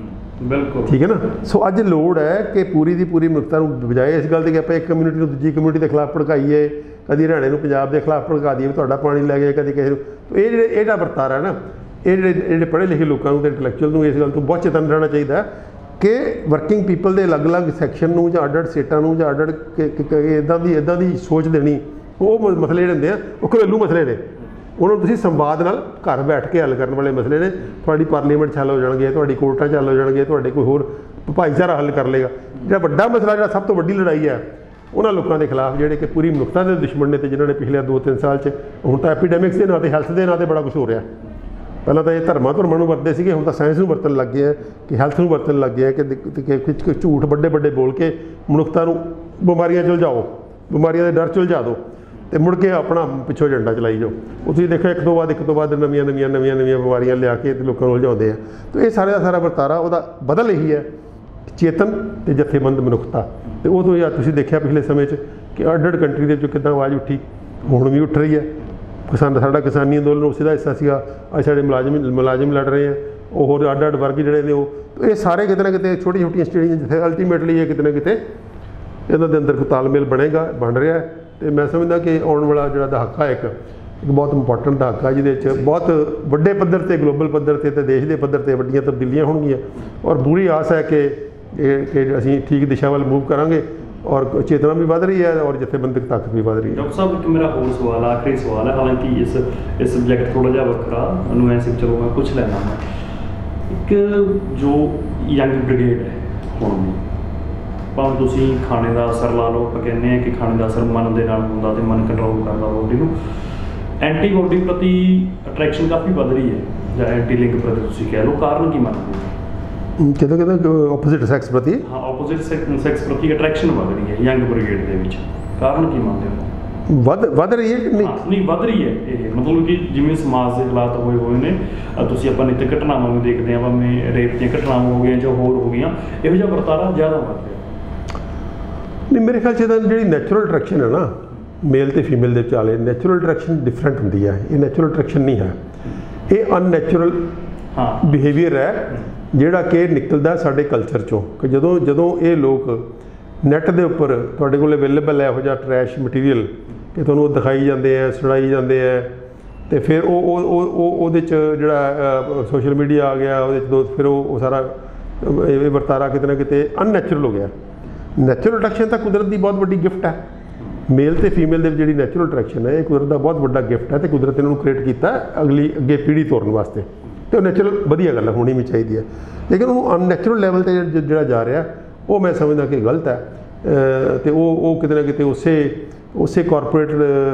ਬਿਲਕੁਲ ਠੀਕ ਹੈ ਨਾ। ਸੋ ਅੱਜ ਲੋੜ ਹੈ ਕਿ ਪੂਰੀ ਦੀ ਪੂਰੀ ਮਨੁੱਖਤਾ ਨੂੰ, ਬਜਾਏ ਇਸ ਗੱਲ ਦੇ ਕਿ ਆਪਾਂ ਇੱਕ ਕਮਿਊਨਿਟੀ ਨੂੰ ਦੂਜੀ ਕਮਿਊਨਿਟੀ ਦੇ ਖਿਲਾਫ ਭੜਕਾਈਏ, ਕਦੀ ਹਰਿਆਣੇ ਨੂੰ ਪੰਜਾਬ ਦੇ ਖਿਲਾਫ ਭੜਕਾ ਦਈਏ ਵੀ ਤੁਹਾਡਾ ਪਾਣੀ ਲੈ ਗਏ, ਕਦੀ ਕਿਸੇ ਨੂੰ। ਇਹ ਜਿਹੜੇ ਇਹ ਜਿਹੜਾ ਵਰਤਾਰਾ ਹੈ ਨਾ, ਇਹ ਜਿਹੜੇ ਜਿਹੜੇ ਪੜ੍ਹੇ ਲਿਖੇ ਲੋਕਾਂ ਨੂੰ ਅਤੇ ਇੰਟਲੈਕਚੁਅਲ ਨੂੰ ਇਸ ਗੱਲ ਤੋਂ ਬਹੁਤ ਚੇਤਨ ਰਹਿਣਾ ਚਾਹੀਦਾ ਕਿ ਵਰਕਿੰਗ ਪੀਪਲ ਦੇ ਅਲੱਗ-ਅਲੱਗ ਸੈਕਸ਼ਨ ਨੂੰ ਜਾਂ ਅੱਡ ਅੱਡ ਸਟੇਟਾਂ ਨੂੰ ਜਾਂ ਅੱਡ ਅੱਡ ਇੱਦਾਂ ਦੀ ਇੱਦਾਂ ਦੀ ਸੋਚ ਦੇਣੀ। ਉਹ ਮਸਲੇ ਜਿਹੜੇ ਹੁੰਦੇ ਆ ਉਹ ਘਰੇਲੂ ਮਸਲੇ ਨੇ, ਉਹਨਾਂ ਨੂੰ ਤੁਸੀਂ ਸੰਵਾਦ ਨਾਲ ਘਰ ਬੈਠ ਕੇ ਹੱਲ ਕਰਨ ਵਾਲੇ ਮਸਲੇ ਨੇ। ਤੁਹਾਡੀ ਪਾਰਲੀਮੈਂਟ 'ਚ ਹੱਲ ਹੋ ਜਾਣਗੇ, ਤੁਹਾਡੀ ਕੋਰਟਾਂ 'ਚ ਹੱਲ ਹੋ ਜਾਣਗੇ, ਤੁਹਾਡੇ ਕੋਈ ਹੋਰ ਭਾਈਚਾਰਾ ਹੱਲ ਕਰ ਲਏਗਾ। ਜਿਹੜਾ ਵੱਡਾ ਮਸਲਾ, ਜਿਹੜਾ ਸਭ ਤੋਂ ਵੱਡੀ ਲੜਾਈ ਹੈ ਉਹਨਾਂ ਲੋਕਾਂ ਦੇ ਖਿਲਾਫ ਜਿਹੜੇ ਕਿ ਪੂਰੀ ਮਨੁੱਖਤਾ ਦੇ ਦੁਸ਼ਮਣ ਨੇ, ਅਤੇ ਜਿਨ੍ਹਾਂ ਨੇ ਪਿਛਲੇ ਦੋ ਤਿੰਨ ਸਾਲ 'ਚ, ਹੁਣ ਤਾਂ ਐਪੀਡੈਮਿਕਸ ਦੇ ਨਾਂ 'ਤੇ, ਹੈਲਥ ਦੇ ਨਾਂ 'ਤੇ ਬੜਾ ਕੁਛ ਹੋ ਰਿਹਾ। ਪਹਿਲਾਂ ਤਾਂ ਇਹ ਧਰਮਾਂ ਧਰਮਾਂ ਨੂੰ ਵਰਤਦੇ ਸੀਗੇ, ਹੁਣ ਤਾਂ ਸਾਇੰਸ ਨੂੰ ਵਰਤਣ ਲੱਗ ਗਏ ਆ, ਕਿ ਹੈਲਥ ਨੂੰ ਵਰਤਣ ਲੱਗ ਗਏ ਆ, ਕਿ ਝੂਠ ਵੱਡੇ ਵੱਡੇ ਬੋਲ ਕੇ ਮਨੁੱਖਤਾ ਨੂੰ ਬਿਮਾਰੀਆਂ 'ਚ ਉਲਝਾਓ, ਬਿਮਾਰੀਆਂ ਦੇ ਡਰ 'ਚ ਉਲਝਾ ਦਿਓ ਅਤੇ ਮੁੜ ਕੇ ਆਪਣਾ ਪਿੱਛੋਂ ਏਜੰਡਾ ਚਲਾਈ ਜਾਓ। ਉਹ ਤੁਸੀਂ ਦੇਖੋ ਇੱਕ ਤੋਂ ਬਾਅਦ ਇੱਕ ਤੋਂ ਬਾਅਦ ਨਵੀਆਂ ਨਵੀਆਂ ਨਵੀਆਂ ਨਵੀਆਂ ਬਿਮਾਰੀਆਂ ਲਿਆ ਕੇ ਅਤੇ ਲੋਕਾਂ ਨੂੰ ਉਲਝਾਉਂਦੇ ਆ। ਤਾਂ ਇਹ ਸਾਰੇ ਦਾ ਸਾਰਾ ਵਰਤਾਰਾ, ਉਹਦਾ ਬਦਲ ਇਹੀ ਹੈ, ਚੇਤਨ ਅਤੇ ਜਥੇਬੰਦ ਮਨੁੱਖਤਾ। ਅਤੇ ਉਹ ਤੋਂ ਯਾਰ ਤੁਸੀਂ ਦੇਖਿਆ ਪਿਛਲੇ ਸਮੇਂ 'ਚ ਕਿ ਅੱਡ ਅੱਡ ਕੰਟਰੀ ਦੇ ਵਿੱਚੋਂ ਕਿੱਦਾਂ ਆਵਾਜ਼ ਉੱਠੀ, ਹੁਣ ਵੀ ਉੱਠ ਰਹੀ ਹੈ। ਕਿਸਾਨ ਸਾਡਾ ਕਿਸਾਨੀ ਅੰਦੋਲਨ ਉਸੇ ਦਾ ਹਿੱਸਾ ਸੀਗਾ। ਅੱਜ ਸਾਡੇ ਮੁਲਾਜ਼ਮ ਮੁਲਾਜ਼ਮ ਲੜ ਰਹੇ ਆ, ਉਹ ਹੋਰ ਅੱਡ ਅੱਡ ਵਰਗ ਜਿਹੜੇ ਨੇ ਉਹ, ਇਹ ਸਾਰੇ ਕਿਤੇ ਨਾ ਕਿਤੇ ਛੋਟੀ ਛੋਟੀਆਂ ਸਟੇਡੀਆਂ ਜਿੱਥੇ ਅਲਟੀਮੇਟਲੀ ਇਹ ਕਿਤੇ ਨਾ ਕਿਤੇ ਇਹਨਾਂ ਦੇ ਅੰਦਰ ਕੋਈ ਤਾਲਮੇਲ ਬਣੇਗਾ, ਬਣ ਰਿਹਾ। ਤੇ ਮੈਂ ਸਮਝਦਾ ਕਿ ਆਉਣ ਵਾਲਾ ਜਿਹੜਾ ਦਹਾਕਾ ਇੱਕ ਇੱਕ ਬਹੁਤ ਇੰਪੋਰਟੈਂਟ ਦਹਾਕਾ ਜਿਹਦੇ ਵਿੱਚ ਬਹੁਤ ਵੱਡੇ ਪੱਧਰ ਤੇ ਗਲੋਬਲ ਪੱਧਰ ਤੇ ਤੇ ਦੇਸ਼ ਦੇ ਪੱਧਰ ਤੇ ਵੱਡੀਆਂ ਤਬਦੀਲੀਆਂ ਹੋਣਗੀਆਂ ਔਰ ਪੂਰੀ ਆਸ ਹੈ ਕਿ ਇਹ ਕਿ ਅਸੀਂ ਠੀਕ ਦਿਸ਼ਾ ਵੱਲ ਮੂਵ ਕਰਾਂਗੇ ਔਰ ਚੇਤਨਾ ਵੀ ਵੱਧ ਰਹੀ ਹੈ ਔਰ ਜਥੇਬੰਦਕ ਤਾਕਤ ਵੀ ਵੱਧ ਰਹੀ ਹੈ। ਡਾਕਟਰ ਸਾਹਿਬ ਇੱਕ ਮੇਰਾ ਹੋਰ ਸਵਾਲ ਹੈ, ਆਖਰੀ ਸਵਾਲ ਹੈ, ਹਾਲਾਂਕਿ ਇਸ ਇਸ ਸਬਜੈਕਟ ਥੋੜ੍ਹਾ ਜਿਹਾ ਵੱਖਰਾ ਨੁਆਂਸ ਚਲੋ ਮੈਂ ਪੁੱਛ ਲੈਣਾ ਮੈਂ ਇੱਕ ਜੋ ਯੰਗ ਬ੍ਰਿਗੇਡ ਹੈ ਹੁਣ ਦੀ ਭਾਵੇਂ ਤੁਸੀਂ ਖਾਣੇ ਦਾ ਅਸਰ ਲਾ ਲਓ, ਆਪਾਂ ਕਹਿੰਦੇ ਹਾਂ ਕਿ ਖਾਣੇ ਦਾ ਅਸਰ ਮਨ ਦੇ ਨਾਲ ਹੁੰਦਾ ਅਤੇ ਮਨ ਕੰਟਰੋਲ ਕਰਦਾ ਬੋਡੀ ਨੂੰ, ਐਂਟੀਬੋਡੀ ਪ੍ਰਤੀ ਅਟਰੈਕਸ਼ਨ ਕਾਫੀ ਵੱਧ ਰਹੀ ਹੈ ਜਾਂ ਐਂਟੀ ਲਿੰਕ ਪ੍ਰਤੀ ਤੁਸੀਂ ਕਹਿ ਲਓ, ਕਾਰਨ ਕੀ ਮੰਨਦੇ ਹੋ? ਕਿਤੇ ਕਿਤੇ ਆਪੋਜ਼ਿਟ ਸੈਕਸ ਪ੍ਰਤੀ ਹਾਂ ਆਪੋਜ਼ਿਟ ਸੈਕਸ ਪ੍ਰਤੀ ਅਟਰੈਕਸ਼ਨ ਵੱਧ ਰਹੀ ਹੈ ਯੰਗ ਬ੍ਰਿਗੇਡ ਦੇ ਵਿੱਚ, ਕਾਰਨ ਕੀ ਮੰਨਦੇ ਹੋ? ਵੱਧ ਵੱਧ ਰਹੀ ਹੈ ਕਿ ਨਹੀਂ? ਨਹੀਂ ਵੱਧ ਰਹੀ ਹੈ ਇਹ, ਮਤਲਬ ਕਿ ਜਿਵੇਂ ਸਮਾਜ ਦੇ ਹਾਲਾਤ ਹੋਏ ਹੋਏ ਨੇ, ਤੁਸੀਂ ਆਪਾਂ ਨਿੱਤ ਘਟਨਾਵਾਂ ਨੂੰ ਦੇਖਦੇ ਹਾਂ, ਭਾਵੇਂ ਰੇਪ ਦੀਆਂ ਘਟਨਾਵਾਂ ਹੋ ਗਈਆਂ ਜਾਂ ਹੋਰ ਹੋ ਗਈਆਂ, ਇਹੋ ਜਿਹਾ ਵਰਤਾਰਾ ਜ਼ਿਆਦਾ ਵੱਧ ਰਿਹਾ। ਨਹੀਂ ਮੇਰੇ ਖਿਆਲ 'ਚ ਤਾਂ ਜਿਹੜੀ ਨੈਚੁਰਲ ਅਟਰੈਕਸ਼ਨ ਹੈ ਨਾ ਮੇਲ ਅਤੇ ਫੀਮੇਲ ਦੇ ਵਿਚਾਲੇ, ਨੈਚੁਰਲ ਅਟਰੈਕਸ਼ਨ ਡਿਫਰੈਂਟ ਹੁੰਦੀ ਹੈ, ਇਹ ਨੈਚੁਰਲ ਅਟਰੈਕਸ਼ਨ ਨਹੀਂ ਹੈ, ਇਹ ਅਨਨੈਚੁਰਲ ਹਾਂ ਬਿਹੇਵੀਅਰ ਹੈ ਜਿਹੜਾ ਕਿ ਨਿਕਲਦਾ ਸਾਡੇ ਕਲਚਰ 'ਚੋਂ ਕਿ ਜਦੋਂ ਜਦੋਂ ਇਹ ਲੋਕ ਨੈੱਟ ਦੇ ਉੱਪਰ ਤੁਹਾਡੇ ਕੋਲ ਅਵੇਲੇਬਲ ਹੈ ਇਹੋ ਜਿਹਾ ਟਰੈਸ਼ ਮਟੀਰੀਅਲ ਕਿ ਤੁਹਾਨੂੰ ਦਿਖਾਈ ਜਾਂਦੇ ਹੈ, ਸੁਣਾਈ ਜਾਂਦੇ ਹੈ, ਅਤੇ ਫਿਰ ਉਹ ਉਹ ਉਹ ਉਹਦੇ 'ਚ ਜਿਹੜਾ ਸੋਸ਼ਲ ਮੀਡੀਆ ਆ ਗਿਆ ਉਹਦੇ 'ਚ ਦੋ ਫਿਰ ਉਹ ਉਹ ਸਾਰਾ ਇਹ ਵਰਤਾਰਾ ਕਿਤੇ ਨਾ ਕਿਤੇ ਅਨਨੈਚੁਰਲ ਹੋ ਗਿਆ। ਨੈਚੁਰਲ ਅਟਰੈਕਸ਼ਨ ਤਾਂ ਕੁਦਰਤ ਦੀ ਬਹੁਤ ਵੱਡੀ ਗਿਫਟ ਹੈ, ਮੇਲ ਅਤੇ ਫੀਮੇਲ ਦੇ ਵਿੱਚ ਜਿਹੜੀ ਨੈਚੁਰਲ ਅਟਰੈਕਸ਼ਨ ਹੈ ਇਹ ਕੁਦਰਤ ਦਾ ਬਹੁਤ ਵੱਡਾ ਗਿਫਟ ਹੈ ਅਤੇ ਕੁਦਰਤ ਇਹਨਾਂ ਨੂੰ ਕ੍ਰੀਏਟ ਕੀਤਾ ਅਗਲੀ ਅੱਗੇ ਪੀੜ੍ਹੀ ਤੋਰਨ ਵਾਸਤੇ, ਅਤੇ ਉਹ ਨੈਚੁਰਲ ਵਧੀਆ ਗੱਲ ਹੈ, ਹੋਣੀ ਵੀ ਚਾਹੀਦੀ ਹੈ। ਲੇਕਿਨ ਉਹ ਅਨਨੈਚੁਰਲ ਲੈਵਲ 'ਤੇ ਜਿਹੜਾ ਜਾ ਰਿਹਾ ਉਹ ਮੈਂ ਸਮਝਦਾ ਕਿ ਗਲਤ ਹੈ, ਅਤੇ ਉਹ ਉਹ ਕਿਤੇ ਨਾ ਕਿਤੇ ਉਸੇ ਉਸੇ ਕਾਰਪੋਰੇਟ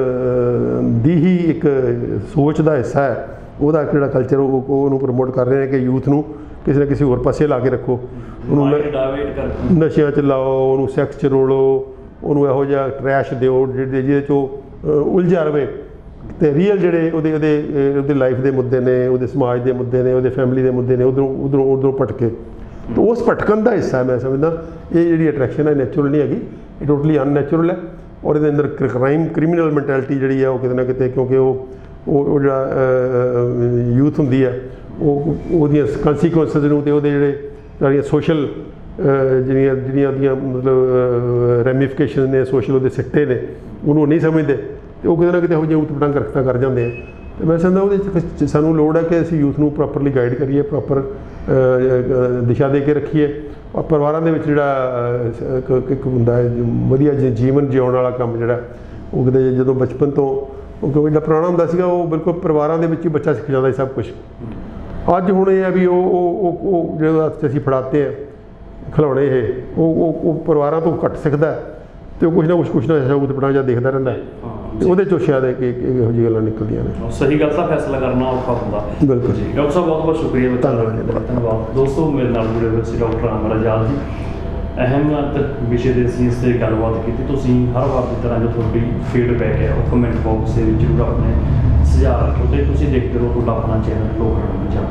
ਦੀ ਹੀ ਇੱਕ ਸੋਚ ਦਾ ਹਿੱਸਾ ਹੈ, ਉਹਦਾ ਜਿਹੜਾ ਕਲਚਰ ਉਹ ਉਹਨੂੰ ਪ੍ਰਮੋਟ ਕਰ ਰਹੇ ਨੇ ਕਿ ਯੂਥ ਨੂੰ ਕਿਸੇ ਨਾ ਕਿਸੇ ਹੋਰ ਪਾਸੇ ਲਾ ਕੇ ਰੱਖੋ, ਉਹਨੂੰ ਨਸ਼ਿਆਂ 'ਚ ਲਾਓ, ਉਹਨੂੰ ਸੈਕਸ 'ਚ ਰੋਲੋ, ਉਹਨੂੰ ਇਹੋ ਜਿਹਾ ਟਰੈਸ਼ ਦਿਓ ਜਿਹਦੇ ਜਿਹਦੇ 'ਚ ਉਹ ਉਲਝਾ ਰਵੇ, ਅਤੇ ਰੀਅਲ ਜਿਹੜੇ ਉਹਦੇ ਉਹਦੇ ਉਹਦੇ ਲਾਈਫ ਦੇ ਮੁੱਦੇ ਨੇ, ਉਹਦੇ ਸਮਾਜ ਦੇ ਮੁੱਦੇ ਨੇ, ਉਹਦੇ ਫੈਮਿਲੀ ਦੇ ਮੁੱਦੇ ਨੇ, ਉੱਧਰੋਂ ਉੱਧਰੋਂ ਉੱਧਰੋਂ ਭਟਕੇ, ਤਾਂ ਉਸ ਭਟਕਣ ਦਾ ਹਿੱਸਾ ਮੈਂ ਸਮਝਦਾ ਇਹ ਜਿਹੜੀ ਅਟਰੈਕਸ਼ਨ ਹੈ ਨੈਚੁਰਲ ਨਹੀਂ ਹੈਗੀ, ਇਹ ਟੋਟਲੀ ਅਨਨੈਚੁਰਲ ਹੈ ਔਰ ਇਹਦੇ ਅੰਦਰ ਕ੍ਰਾਈਮ ਕ੍ਰਿਮੀਨਲ ਮੈਂਟੈਲਿਟੀ ਜਿਹੜੀ ਹੈ ਉਹ ਕਿਤੇ ਨਾ ਕਿਤੇ ਕਿਉਂਕਿ ਉਹ ਉਹ ਜਿਹੜਾ ਯੂਥ ਹੁੰਦੀ ਹੈ ਉਹ ਉਹਦੀਆਂ ਕੰਸੀਕੁਐਂਸਿਸ ਨੂੰ ਅਤੇ ਉਹਦੇ ਜਿਹੜੇ ਸਾਰੀਆਂ ਸੋਸ਼ਲ ਜਿਹੜੀਆਂ ਜਿਹੜੀਆਂ ਉਹਦੀਆਂ ਮਤਲਬ ਰੈਮੀਫਿਕੇਸ਼ਨ ਨੇ, ਸੋਸ਼ਲ ਉਹਦੇ ਸਿੱਟੇ ਨੇ, ਉਹਨੂੰ ਨਹੀਂ ਸਮਝਦੇ ਅਤੇ ਉਹ ਕਿਤੇ ਨਾ ਕਿਤੇ ਇਹੋ ਜਿਹੀਆਂ ਉਤਪਟਾਂਗ ਹਰਕਤਾਂ ਕਰ ਜਾਂਦੇ ਆ। ਅਤੇ ਮੈਂ ਸਮਝਦਾ ਉਹਦੇ 'ਚ ਸਾਨੂੰ ਲੋੜ ਹੈ ਕਿ ਅਸੀਂ ਯੂਥ ਨੂੰ ਪ੍ਰੋਪਰਲੀ ਗਾਈਡ ਕਰੀਏ, ਪ੍ਰੋਪਰ ਦਿਸ਼ਾ ਦੇ ਕੇ ਰੱਖੀਏ, ਔਰ ਪਰਿਵਾਰਾਂ ਦੇ ਵਿੱਚ ਜਿਹੜਾ ਇੱਕ ਹੁੰਦਾ ਹੈ ਵਧੀਆ ਜੀਵਨ ਜਿਉਣ ਵਾਲਾ ਕੰਮ ਜਿਹੜਾ ਉਹ ਕਿਤੇ ਜਦੋਂ ਬਚਪਨ ਤੋਂ ਉਹ ਕਿਉਂਕਿ ਜਿਹੜਾ ਪੁਰਾਣਾ ਹੁੰਦਾ ਸੀਗਾ ਉਹ ਬਿਲਕੁਲ ਪਰਿਵਾਰਾਂ ਦੇ ਵਿੱਚ ਹੀ ਬੱਚਾ ਸਿੱਖ ਜਾਂਦਾ ਸੀ ਸਭ ਕੁਛ। ਅੱਜ ਹੁਣ ਇਹ ਹੈ ਵੀ ਉਹ ਉਹ ਉਹ ਜਿਹੜੇ ਅਸੀਂ ਫੜਾਤੇ ਆ ਖਿਡੌਣੇ ਇਹ ਉਹ ਉਹ ਪਰਿਵਾਰਾਂ ਤੋਂ ਘੱਟ ਸਿੱਖਦਾ ਅਤੇ ਉਹ ਕੁਛ ਨਾ ਕੁਛ ਕੁਛ ਨਾ ਐਸਾ ਉਤਪਟਾਂਗ ਜਿਹਾ ਦੇਖਦਾ ਰਹਿੰਦਾ ਅਤੇ ਉਹਦੇ 'ਚੋਂ ਸ਼ਾਇਦ ਇਹੋ ਜਿਹੀ ਗੱਲਾਂ ਨਿਕਲਦੀਆਂ ਨੇ। ਸਹੀ ਗੱਲ ਦਾ ਫੈਸਲਾ ਕਰਨਾ ਔਖਾ ਹੁੰਦਾ। ਬਿਲਕੁਲ ਜੀ ਡਾਕਟਰ ਸਾਹਿਬ ਬਹੁਤ ਬਹੁਤ ਸ਼ੁਕਰੀਆ। ਧੰਨਵਾਦ ਧੰਨਵਾਦ ਦੋਸਤੋ, ਮੇਰੇ ਨਾਲ ਜੁੜੇ ਹੋਏ ਸੀ ਡਾਕਟਰ ਅਮਰ ਅਜਾਲ ਜੀ। ਅਹਿਮੀਅਤ ਵਿਸ਼ੇ ਦੇ ਅਸੀਂ ਇਸ 'ਤੇ ਗੱਲਬਾਤ ਕੀਤੀ। ਤੁਸੀਂ ਹਰ ਵਾਰ ਦੀ ਤਰ੍ਹਾਂ ਜੋ ਤੁਹਾਡੀ ਫੀਡਬੈਕ ਹੈ ਉਹ ਕਮੈਂਟ ਬਾਕਸ ਦੇ ਵਿੱਚ ਜ਼ਰੂਰ ਆਪਣੇ ਸੁਝਾਅ ਰੱਖੋ ਅਤੇ ਤੁਸੀਂ ਦੇਖਦੇ ਰਹੋ ਤੁਹਾਡਾ ਆਪਣਾ ਚੈਨਲ ਲੋਕ ਪੰਜਾਬ।